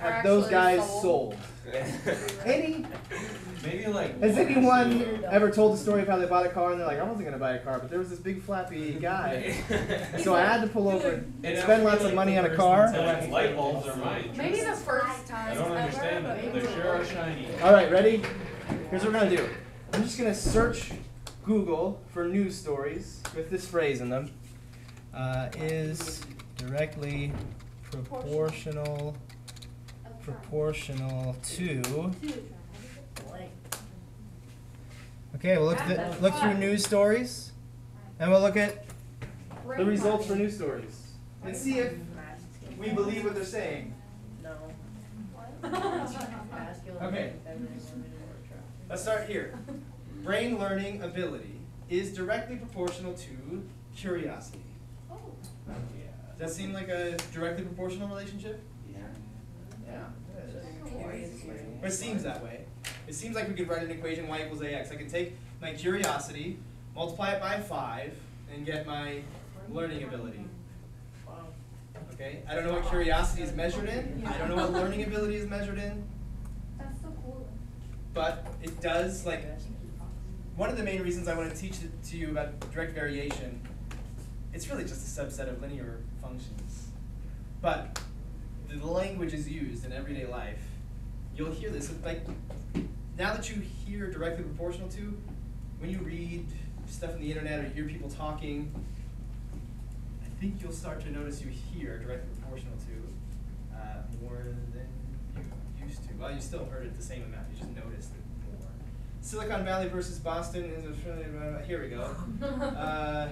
have Or those actually guys sold. sold? Any? Maybe like. Has one. anyone ever told the story of how they bought a car and they're like, I wasn't gonna buy a car, but there was this big flappy guy, so I had to pull over and And spend I lots feel of like money the on a first car. time Light bulbs are mine. Maybe the first time. I don't understand ever, that. but They sure are shiny. All right, ready? Here's what we're gonna do. I'm just gonna search Google for news stories with this phrase in them. Uh, is directly proportional proportional to. Okay, we'll look at the, look through news stories, and we'll look at the results for news stories and see if we believe what they're saying. No. Okay. Let's start here. Brain learning ability is directly proportional to curiosity. Does that seem like a directly proportional relationship? Yeah. Yeah. Or it seems that way. It seems like we could write an equation y equals ax. I can take my curiosity, multiply it by five, and get my learning ability. Okay? I don't know what curiosity is measured in. I don't know what learning ability is measured in. That's so cool. But it does, like, one of the main reasons I want to teach it to you about direct variation, it's really just a subset of linear functions. But the language is used in everyday life. You'll hear this, like, now that you hear directly proportional to, when you read stuff on the internet or hear people talking, I think you'll start to notice you hear directly proportional to uh, more than you used to. Well, you still heard it the same amount, you just noticed it more. Silicon Valley versus Boston is a, here we go. Uh,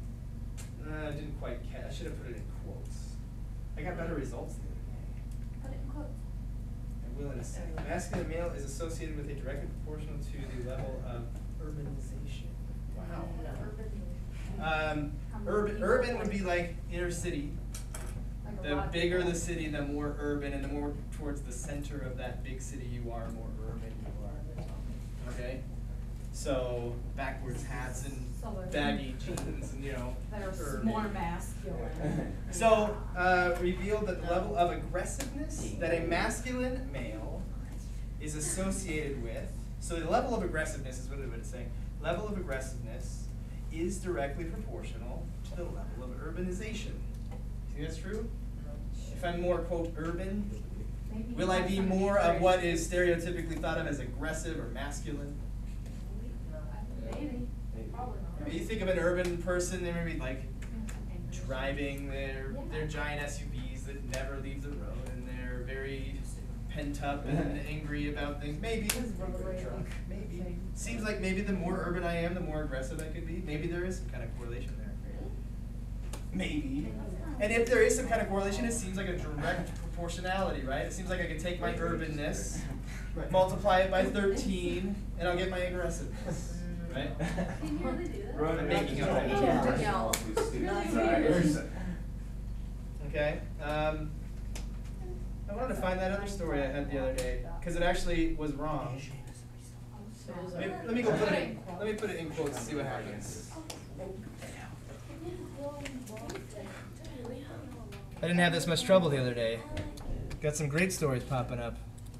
I didn't quite catch, I should have put it in quotes. I got better results the other day. Put it in quotes. I will in a second. Masculine male is associated with a directly proportional to the level of urbanization. Wow. Um, urban, urban would be like inner city. Like a The lot. bigger the city, the more urban, and the more towards the center of that big city you are, more urban you are. Okay? So backwards hats and Suburban. baggy jeans and, you know, That are urban. more masculine. So, uh, revealed that the level of aggressiveness that a masculine male is associated with, so the level of aggressiveness is what it's saying, level of aggressiveness is directly proportional to the level of urbanization. You think that's true? If I'm more, quote, urban, Maybe will you I have be something more of what very- is stereotypically thought of as aggressive or masculine? Maybe. Probably not. Maybe you think of an urban person, they maybe like driving their their giant S U Vs that never leave the road, and they're very pent up and angry about things. Maybe. Maybe. Seems like maybe the more urban I am, the more aggressive I could be. Maybe there is some kind of correlation there. Maybe. And if there is some kind of correlation, it seems like a direct proportionality, right? It seems like I could take my urbanness, multiply it by thirteen, and I'll get my aggressiveness, right? Can you really do that? I'm making up. Yeah. Okay. Um, I wanted to find that other story I had the other day because it actually was wrong. Let me, let me go put it. In, let me put it in quotes and see what happens. I didn't have this much trouble the other day. Got some great stories popping up.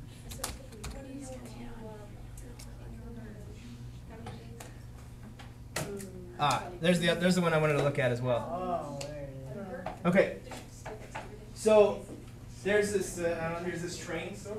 Ah, there's the there's the one I wanted to look at as well. Oh, there it is. Okay. So there's this uh, I don't know, here's this train story.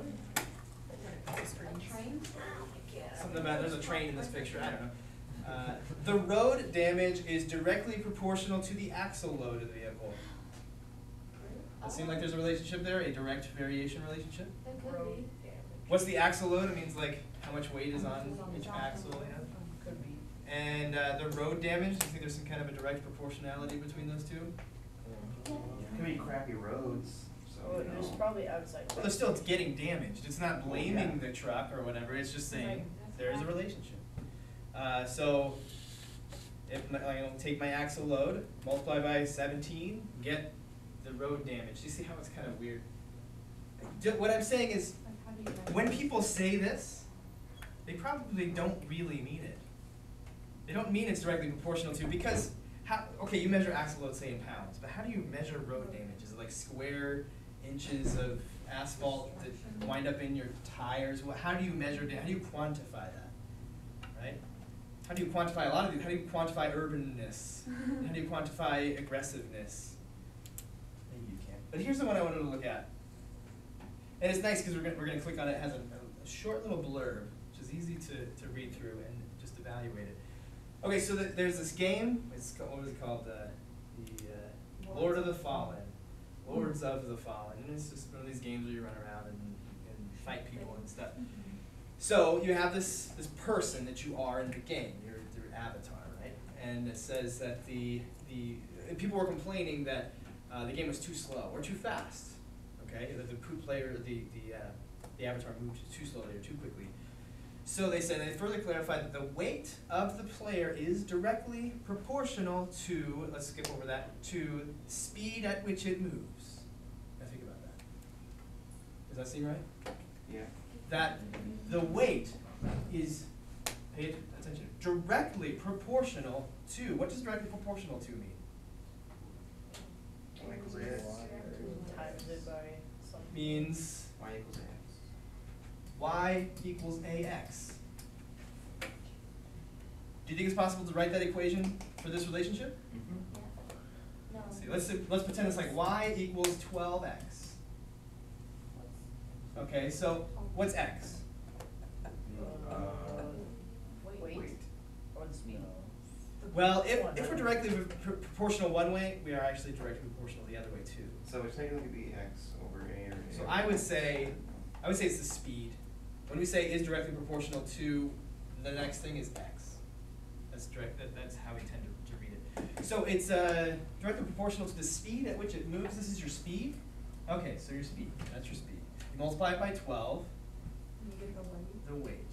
Something about there's a train in this picture. I don't know. Uh, the road damage is directly proportional to the axle load of the vehicle. Does it seem like there's a relationship there, a direct variation relationship? It could be. What's the axle load? It means like how much weight is on each axle. Yeah. Could be. And uh, the road damage. Do you think there's some kind of a direct proportionality between those two? Could be crappy roads, so. Oh, you it was know. probably outside. Well, they're still getting damaged. It's not blaming the truck or whatever. It's just saying there is a relationship. Uh, so if I'll take my axle load, multiply by seventeen, get the road damage. You see how it's kind of weird? What I'm saying is, when people say this, they probably don't really mean it. They don't mean it's directly proportional to, because, how, okay, you measure axle load, say, in pounds, but how do you measure road damage? Is it like square inches of asphalt that wind up in your tires? Wha- How do you measure that? How do you quantify that? Right? How do you quantify a lot of these? How do you quantify urbanness? How do you quantify aggressiveness? Maybe you can't. But here's the one I wanted to look at. And it's nice because we're gonna, we're gonna click on it. It has a, a short little blurb, which is easy to, to read through and just evaluate it. Okay, so the, there's this game. It's called, what was it called? Uh, the uh, Lord of the Fallen. Lords of the Fallen. And it's just one of these games where you run around and, and fight people and stuff. So you have this this person that you are in the game, your your avatar, right? And it says that the the and people were complaining that uh, the game was too slow or too fast. Okay, that the player, the the uh, the avatar moved too slowly or too quickly. So they said, and they further clarified that the weight of the player is directly proportional to, let's skip over that, to speed at which it moves. Now think about that. Does that seem right? Yeah. That the weight is, pay attention, directly proportional to, what does directly proportional to mean? Y equals A X. Times it by something. Means Y equals A X. y equals ax. Do you think it's possible to write that equation for this relationship? Mm-hmm. Yeah. No. Let's see, let's, let's pretend it's like y equals twelve x. Okay, so what's x? Uh, weight. Weight. Or the speed. Well, if, if we're directly pr- proportional one way, we are actually directly proportional the other way too. So it's technically be X over A or A. So I would say, I would say it's the speed. When we say is directly proportional to, the next thing is x. That's direct. That, that's how we tend to, to read it. So it's uh, directly proportional to the speed at which it moves. This is your speed. Okay, so your speed. That's your speed. You multiply it by twelve. You get the weight. The weight.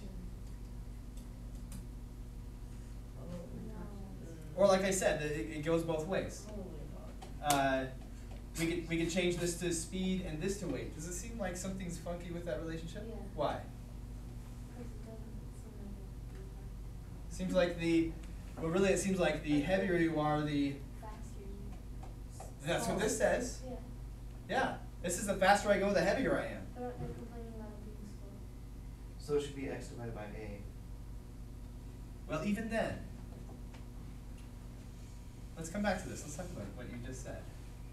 Oh. Or like I said, it, it goes both ways. Holy fuck. Uh, we could we could change this to speed and this to weight. Does it seem like something's funky with that relationship? Yeah. Why? Because it doesn't seem like it's Seems like the, well really it seems like the heavier you are, the, faster you. that's what this says. Yeah. Yeah, this is the faster I go, the heavier I am. They're, they're complaining about it being slow. So it should be X divided by A. Well, even then, let's come back to this. Let's talk about what you just said.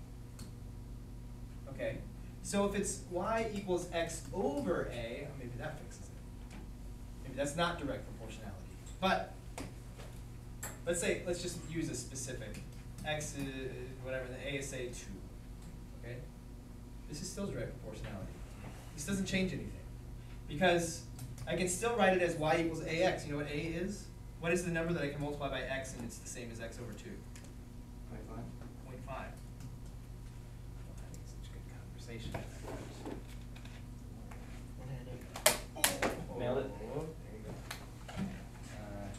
Okay, so if it's y equals x over a, maybe that fixes it. Maybe that's not direct proportionality. But let's say, let's just use a specific. X is whatever, the a is say two. Okay? This is still direct proportionality. This doesn't change anything. Because I can still write it as y equals ax. You know what a is? What is the number that I can multiply by x and it's the same as x over two? Point five. Point five. Oh, having such good conversation. Nailed it. Oh, there you go. Uh,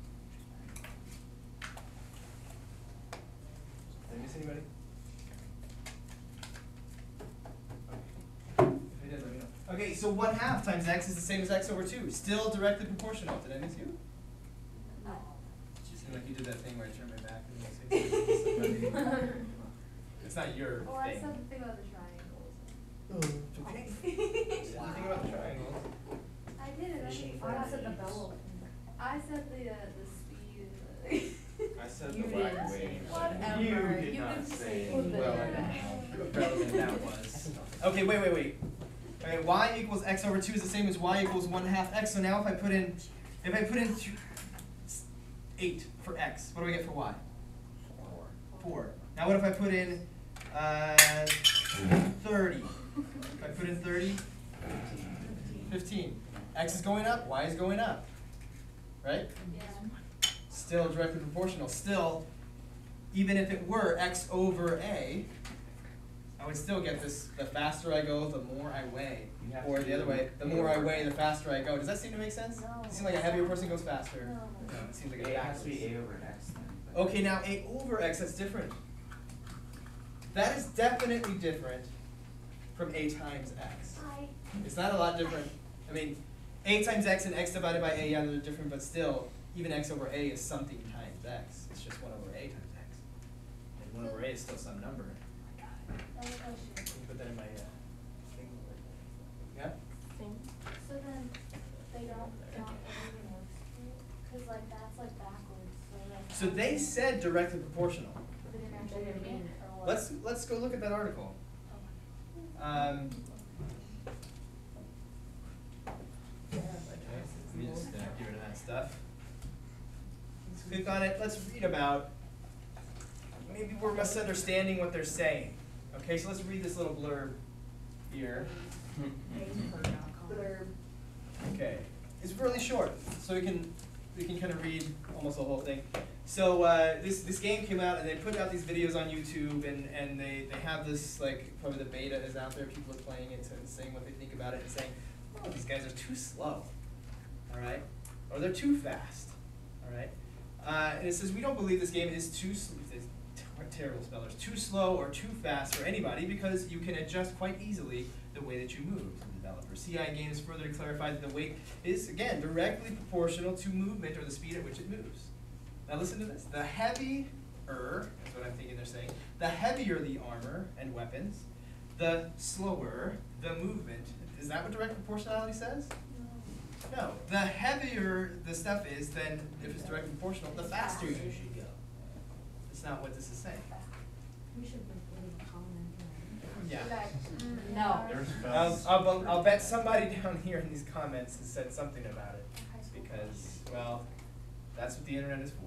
Did I miss anybody? Okay. If I did, let me know. Okay, so one half times x is the same as x over two. Still directly proportional. Did I miss you? No. You seem like you did that thing where I turned my back and you say, it's not your Oh, I thing. said the thing about the triangles. Oh, it's okay. Didn't think about the triangles. I did it. I Fishing think for I I said the said bellow. I said the uh, the speed. And the I said You the did. right way. Whatever. You You did not didn't say. say Well, I know how relevant that was. Okay, wait, wait, wait. Okay, y equals x over two is the same as y equals one half x. So now if I put in, if I put in th eight for x, what do I get for y? Four. Four. Now what if I put in uh, thirty? If I put in thirty, fifteen. X is going up, y is going up. Right? yeah. Still directly proportional. Still, even if it were x over a, I would still get this, the faster I go, the more I weigh. You have Or to the other do way, the A more I over weigh, the X. faster I go. Does that seem to make sense? No. Does it seem like a heavier person goes faster? No. No, it seems like it's It has to be backwards. A over X then. but- Okay, now a over x, that's different. That is definitely different from a times x. I. It's not a lot different. I mean, a times x and x divided by a, yeah, they're different, but still, even x over a is something times x. It's just one over a times x. And one over a is still some number. I got it. I have a question. Can you put that in my uh, thing? So they said directly proportional. They didn't actually They didn't mean mean it, or what? Let's let's go look at that article. Um, Yeah, okay, let me just uh, get rid of that stuff. Let's click on it. Let's read about. Maybe we're misunderstanding what they're saying. Okay, so let's read this little blurb here. Blurb. Okay, it's really short, so we can we can kind of read almost the whole thing. So uh, this this game came out, and they put out these videos on YouTube, and and they they have this, like, probably the beta is out there. People are playing it and saying what they think about it, and saying, oh, these guys are too slow, all right, or they're too fast, all right. Uh, and it says we don't believe this game is too sl- it's ter- terrible spellers too slow or too fast for anybody, because you can adjust quite easily the way that you move. The developer C I Games further clarified that the weight is, again, directly proportional to movement or the speed at which it moves. Now listen to this. The heavier, is what I'm thinking they're saying, the heavier the armor and weapons, the slower the movement. Is that what direct proportionality says? No. The heavier the stuff is, then if it's directly proportional, the faster you should go. That's not what this is saying. We should leave a comment. Yeah. Mm, No. There's I'll, fast. I'll, I'll bet somebody down here in these comments has said something about it, because, well, that's what the internet is for.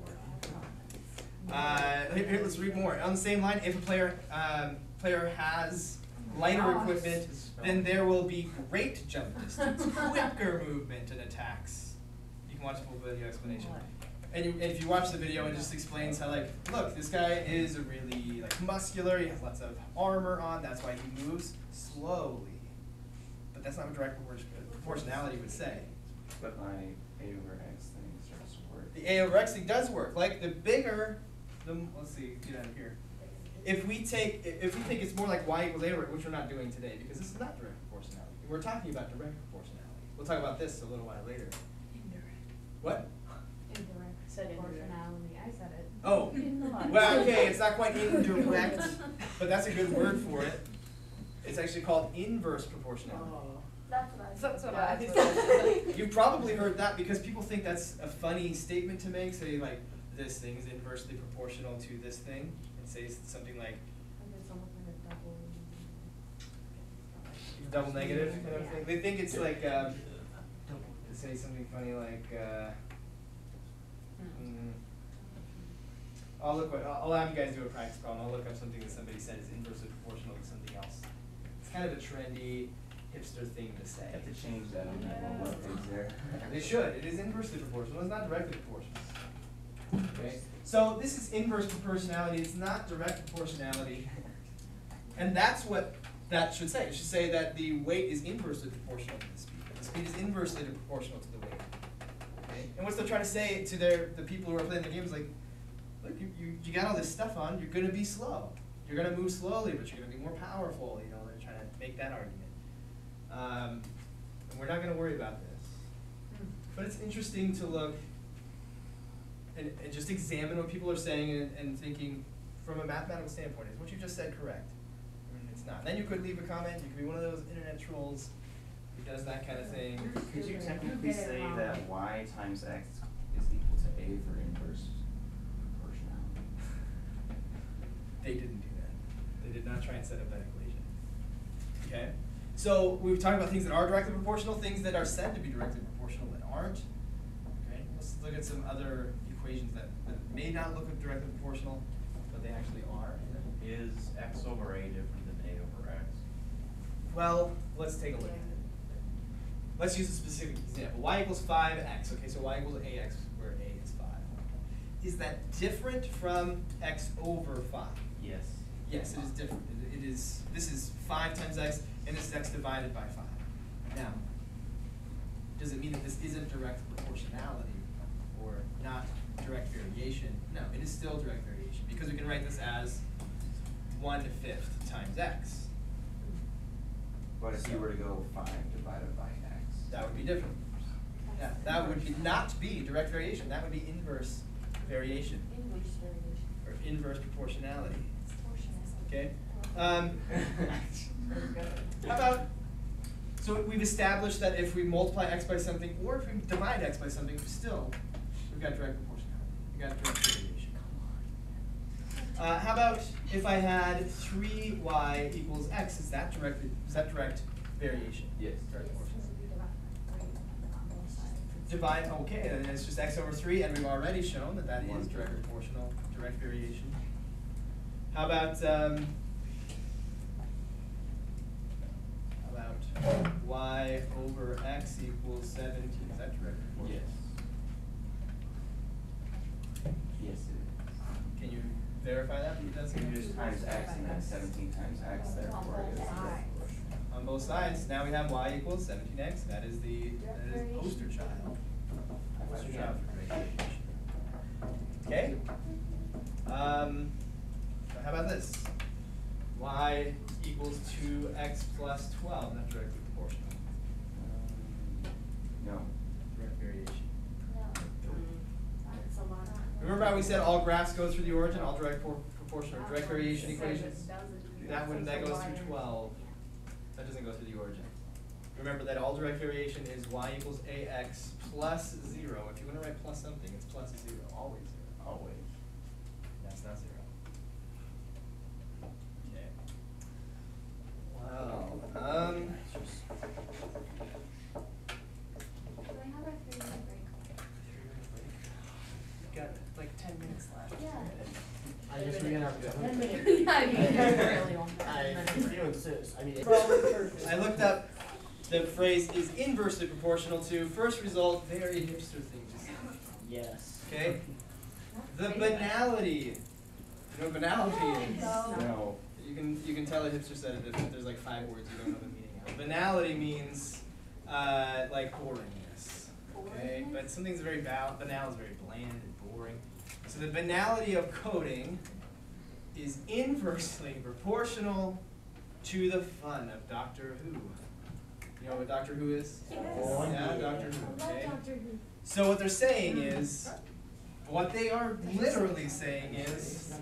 Uh, here, here, let's read more. On the same line, if a player um, player has lighter equipment, then there will be great jump distance, quicker movement and attacks. You can watch the full video explanation. And, you, and if you watch the video, it just explains how, like, look, this guy is really, like, muscular, he has lots of armor on, that's why he moves slowly. But that's not what direct propor- proportionality would say. But my A over X thing starts to work. The A over X thing does work. Like, the bigger, the, let's see, get out of here. If we take, if we think it's more like Y equals A over, which we're not doing today, because this is not direct proportionality. We're talking about direct proportionality. We'll talk about this a little while later. What? Indirect Said indirect. proportionality. I said it. Oh, well, okay, it's not quite indirect, but that's a good word for it. It's actually called inverse proportionality. That's what I said. That's what Yeah, I that's said. You've probably heard that because people think that's a funny statement to make, say like, this thing is inversely proportional to this thing, and say something like, Like it's almost like a double. double negative kind of Yeah. thing. They think it's like, um, to say something funny like, uh, mm, I'll look what, I'll I'll have you guys do a practice problem. I'll look up something that somebody said is inversely proportional to something else. It's kind of a trendy hipster thing to say. I have to change that on that one web page there. They should. It is inversely proportional. It's not directly proportional. Okay. So this is inverse proportionality. It's not direct proportionality. And that's what that should say. It should say that the weight is inversely proportional to the speed. The speed is inversely proportional to the weight. Okay. And what's they're trying to say to their the people who are playing the game is like, look, you, you, you got all this stuff on. You're going to be slow. You're going to move slowly, but you're going to be more powerful. You know, they're trying to make that argument. Um, and we're not going to worry about this. But it's interesting to look and, and just examine what people are saying and, and thinking from a mathematical standpoint. Is what you just said correct? I mean, it's not. Then you could leave a comment. You could be one of those internet trolls who does that kind of thing. Could you You technically get it say wrong. that Y times X is equal to A for inverse proportionality? They didn't do that. They did not try and set up that equation. Okay? So we've talked about things that are directly proportional, things that are said to be directly proportional that aren't. Okay? Let's look at some other equations that, that may not look directly proportional, but they actually are. Is X over A different than A over X? Well, let's take a look at it. Let's use a specific example. Y equals five x. Okay, so y equals ax, where a is five. Is that different from x over five? Yes. Yes, it is different. It, it is. This is five times x, and this is x divided by five. Now, does it mean that this isn't direct proportionality or not direct variation? No, it is still direct variation because we can write this as one fifth times x. But if you were to go five divided by X? That would be different. Yeah, that would be not be direct variation. That would be inverse variation English variation. or inverse proportionality. Okay. Um, how about? So we've established that if we multiply x by something, or if we divide x by something, still we've got direct proportionality. We've got direct variation. Uh, how about if I had three y equals x? Is that direct? Is that direct variation? Yes. Direct proportional. Divide. Okay, then it's just x over three, and we've already shown that that is direct proportional, direct variation. How about um, how about y over x equals seventeen? Is that direct proportional? Yes. Yes, it is. Can you verify that? It doesn't. You just times x and then seventeen times x, therefore it is direct proportional. On both sides, now we have y equals seventeen x. That is the that is poster child. Poster child for variation. Okay. Um, so how about this? Y equals two x plus twelve. Not directly proportional. Um, No. Direct variation. No. That's a lot. Remember how we said all graphs go through the origin, all direct por- proportional, direct variation equations? That one, that goes through twelve. That doesn't go through the origin. Remember that all direct variation is y equals ax plus zero. If you want to write plus something, it's plus zero, always zero. Always. That's not zero. Okay. Wow. Um. Do I have a three-minute break? Got like ten minutes left. Yeah. I guess we're gonna have to. Ten minutes. I mean, really long. I, you insist, I mean. it- Probably perfect. I looked up the phrase is inversely proportional to first result, very hipster thing to say. Yes. Okay? The banality. You know what banality is? No. You can you can tell a hipster said it if there's like five words you don't know the meaning of. Banality means uh, like boringness. Okay? But something's very ba- banal is very bland and boring. So the banality of coding is inversely proportional to the fun of Doctor Who. You know what Doctor Who is? Yes. Oh, Yeah, yeah. Doctor Who. I love Okay? Doctor Who. So what they're saying is, what they are literally saying is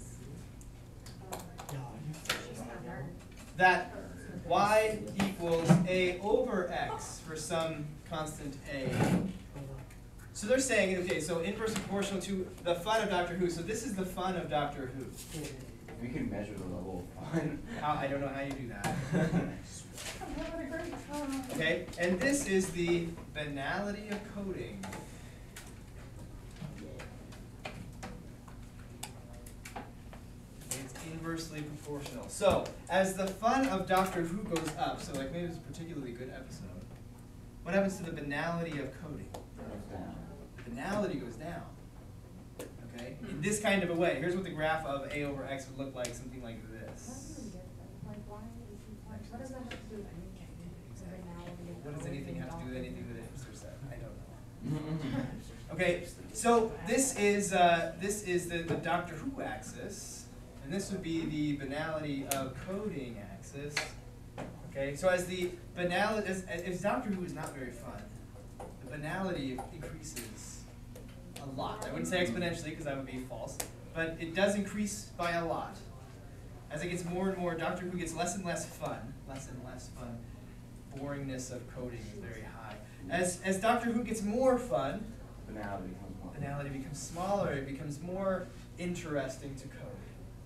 that y equals a over x for some constant a. So they're saying, okay, so inverse proportional to the fun of Doctor Who. So this is the fun of Doctor Who. We can measure the level of fun. How, I don't know how you do that. I'm having a great time. Okay, and this is the banality of coding. It's inversely proportional. So, as the fun of Doctor Who goes up, so like maybe it's a particularly good episode, what happens to the banality of coding? Goes down. The banality goes down. Okay? In this kind of a way. Here's what the graph of a over x would look like, something like this. Like, why is he like, What does that have to do with anything? What does anything have to do with anything that a hipster said? I don't know. Okay, so this is uh, this is the, the Doctor Who axis, and this would be the banality of coding axis. Okay, so as the banality, as, as Doctor Who is not very fun, the banality increases a lot. I wouldn't say exponentially because that would be false, but it does increase by a lot. As it gets more and more, Doctor Who gets less and less fun, less and less fun. Boringness of coding is very high. As as Doctor Who gets more fun, Banality becomes more. banality becomes smaller. It becomes more interesting to code.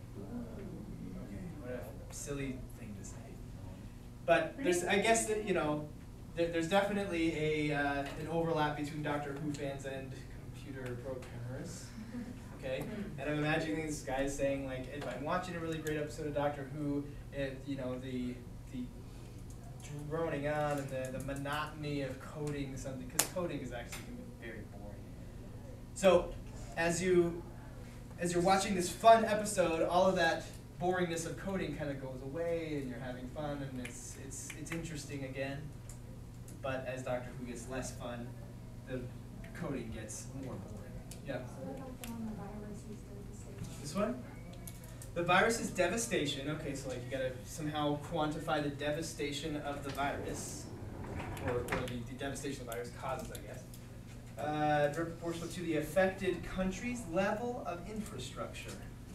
Okay, what a silly thing to say. But there's, I guess that you know, there, there's definitely a uh, an overlap between Doctor Who fans and computer programmers. Okay, and I'm imagining these guys saying like, if I'm watching a really great episode of Doctor Who, it you know the the droning on and the, the monotony of coding something, because coding is actually can be very boring. So as you as you're watching this fun episode, all of that boringness of coding kind of goes away, and you're having fun, and it's it's it's interesting again. But as Doctor Who gets less fun, the coding gets more boring. Yeah. what about the one the virus is devastation? This one? The virus is devastation. Okay, so like you gotta somehow quantify the devastation of the virus, or, or the, the devastation the virus causes, I guess. Uh, direct proportional to the affected country's level of infrastructure.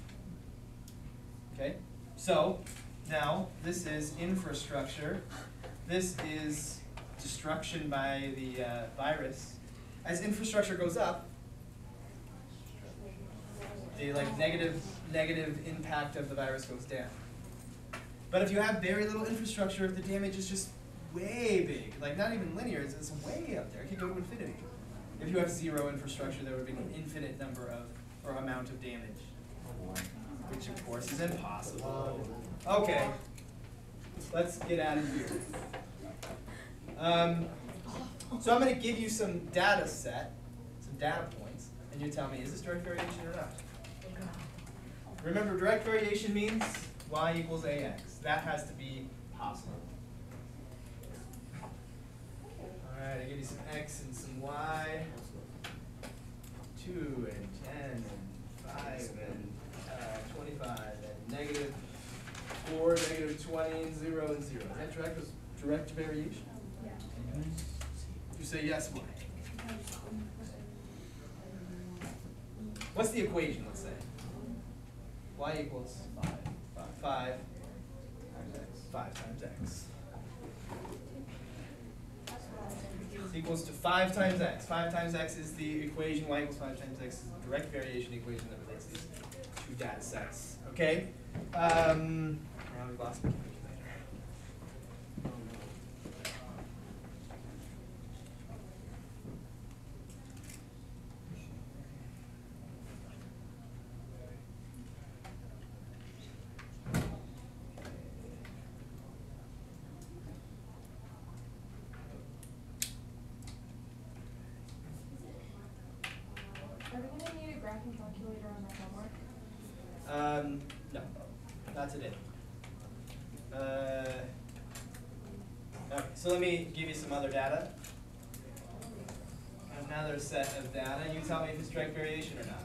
Okay, so now this is infrastructure. This is destruction by the uh, virus. As infrastructure goes up, The like negative negative impact of the virus goes down. But if you have very little infrastructure, the damage is just way big. Like not even linear, it's, it's way up there. It could go to infinity. If you have zero infrastructure, there would be an infinite number of, or amount of damage. Which of course is impossible. Okay, let's get out of here. Um, so I'm going to give you some data set, some data points, and you tell me, is this direct variation or not? Remember, direct variation means y equals ax. That has to be possible. All right, I give you some x and some y. Two and ten and five and uh, twenty-five and negative four, negative twenty, and zero and zero. Is that direct, direct variation? Yeah. You say yes, why? What's the equation, let's say? Y equals five. Five times x. Five times x. It's equals to five times x. Five times x is the equation. Y equals five times x is the direct variation equation that relates these two data sets. Okay? Um, now we've lost my calculator. Are we gonna need a graphing calculator on my homework? Um, no, not today. Uh, okay, so let me give you some other data. Another set of data. You tell me if it's direct variation or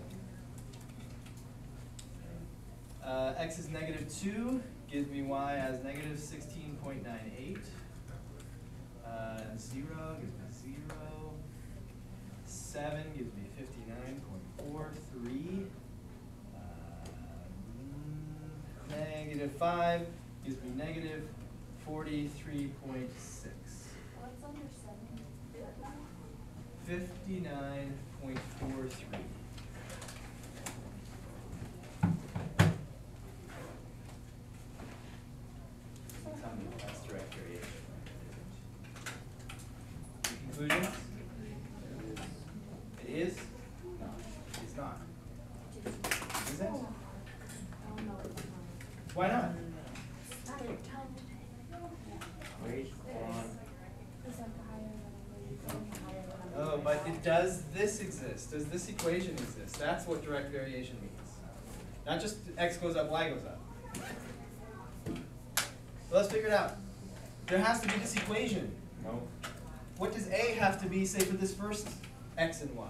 not. Uh, x is negative two, gives me y as negative sixteen point nine eight. Uh, zero gives me zero. seven gives me fifty-nine point four three. Negative five gives me negative forty-three point six. What's under seven? Fifty-nine point four three. Tell me if that's direct variation. Conclusions? It is? No, it's not. Is it? Oh, no, it's not. Why not? Not your time. Wait, hold on. Is that higher than higher than Oh, but it does this exist? Does this equation exist? That's what direct variation means. Not just x goes up, y goes up. So let's figure it out. There has to be this equation. No. What does a have to be, say, for this first x and y?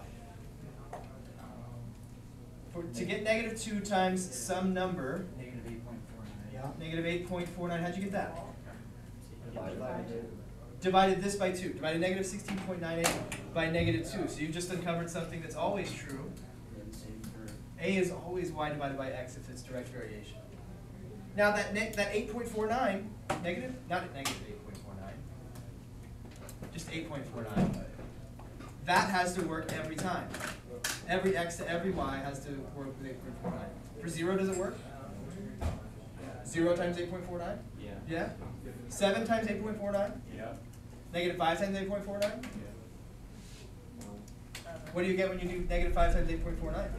For, to get negative two times some number, Negative eight point four nine. negative eight point four nine, how'd you get that? Divided by two. Divided this by two. Divided negative sixteen point nine eight by negative two. So you've just uncovered something that's always true. Then same for. A is always y divided by x if it's direct variation. Now that ne that eight point four nine, negative, not at negative eight point four nine, just eight point four nine, that has to work every time. Every x to every y has to work with eight point four nine. For zero, does it work? Zero times eight point four nine? Yeah. Yeah? Seven times eight point four nine? Yeah. Negative five times eight point four nine? Yeah. What do you get when you do negative five times eight point four nine?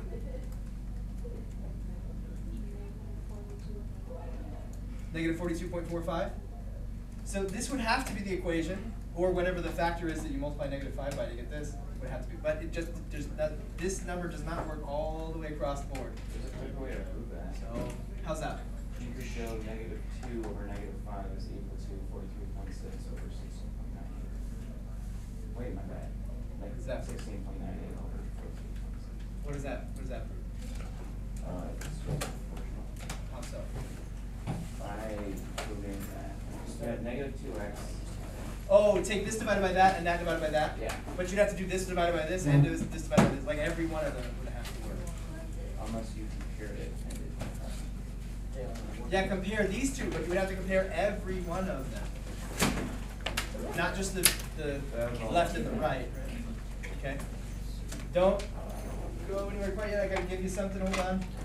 Negative forty-two point four five? So this would have to be the equation, or whatever the factor is that you multiply negative five by to get this, would have to be. But it just, there's not, this number does not work all the way across the board. There's a quick way to prove that. So, how's that? You could show negative two over negative five is equal to forty-three point six over sixteen point nine eight. Wait, my bad. Like What's that? sixteen point nine eight over forty-three point six. What is that? What does that prove? Uh, it's just proportional. How so? By proving that you had negative two x. Oh, take this divided by that and that divided by that? Yeah. But you'd have to do this divided by this and do this, this divided by this. Like every one of them would have to work. Unless you compared it and it. Yeah, compare these two, but you would have to compare every one of them. Not just the, the left and the right, right? Okay? Don't, go anywhere quite yet, I gotta give you something, hold on.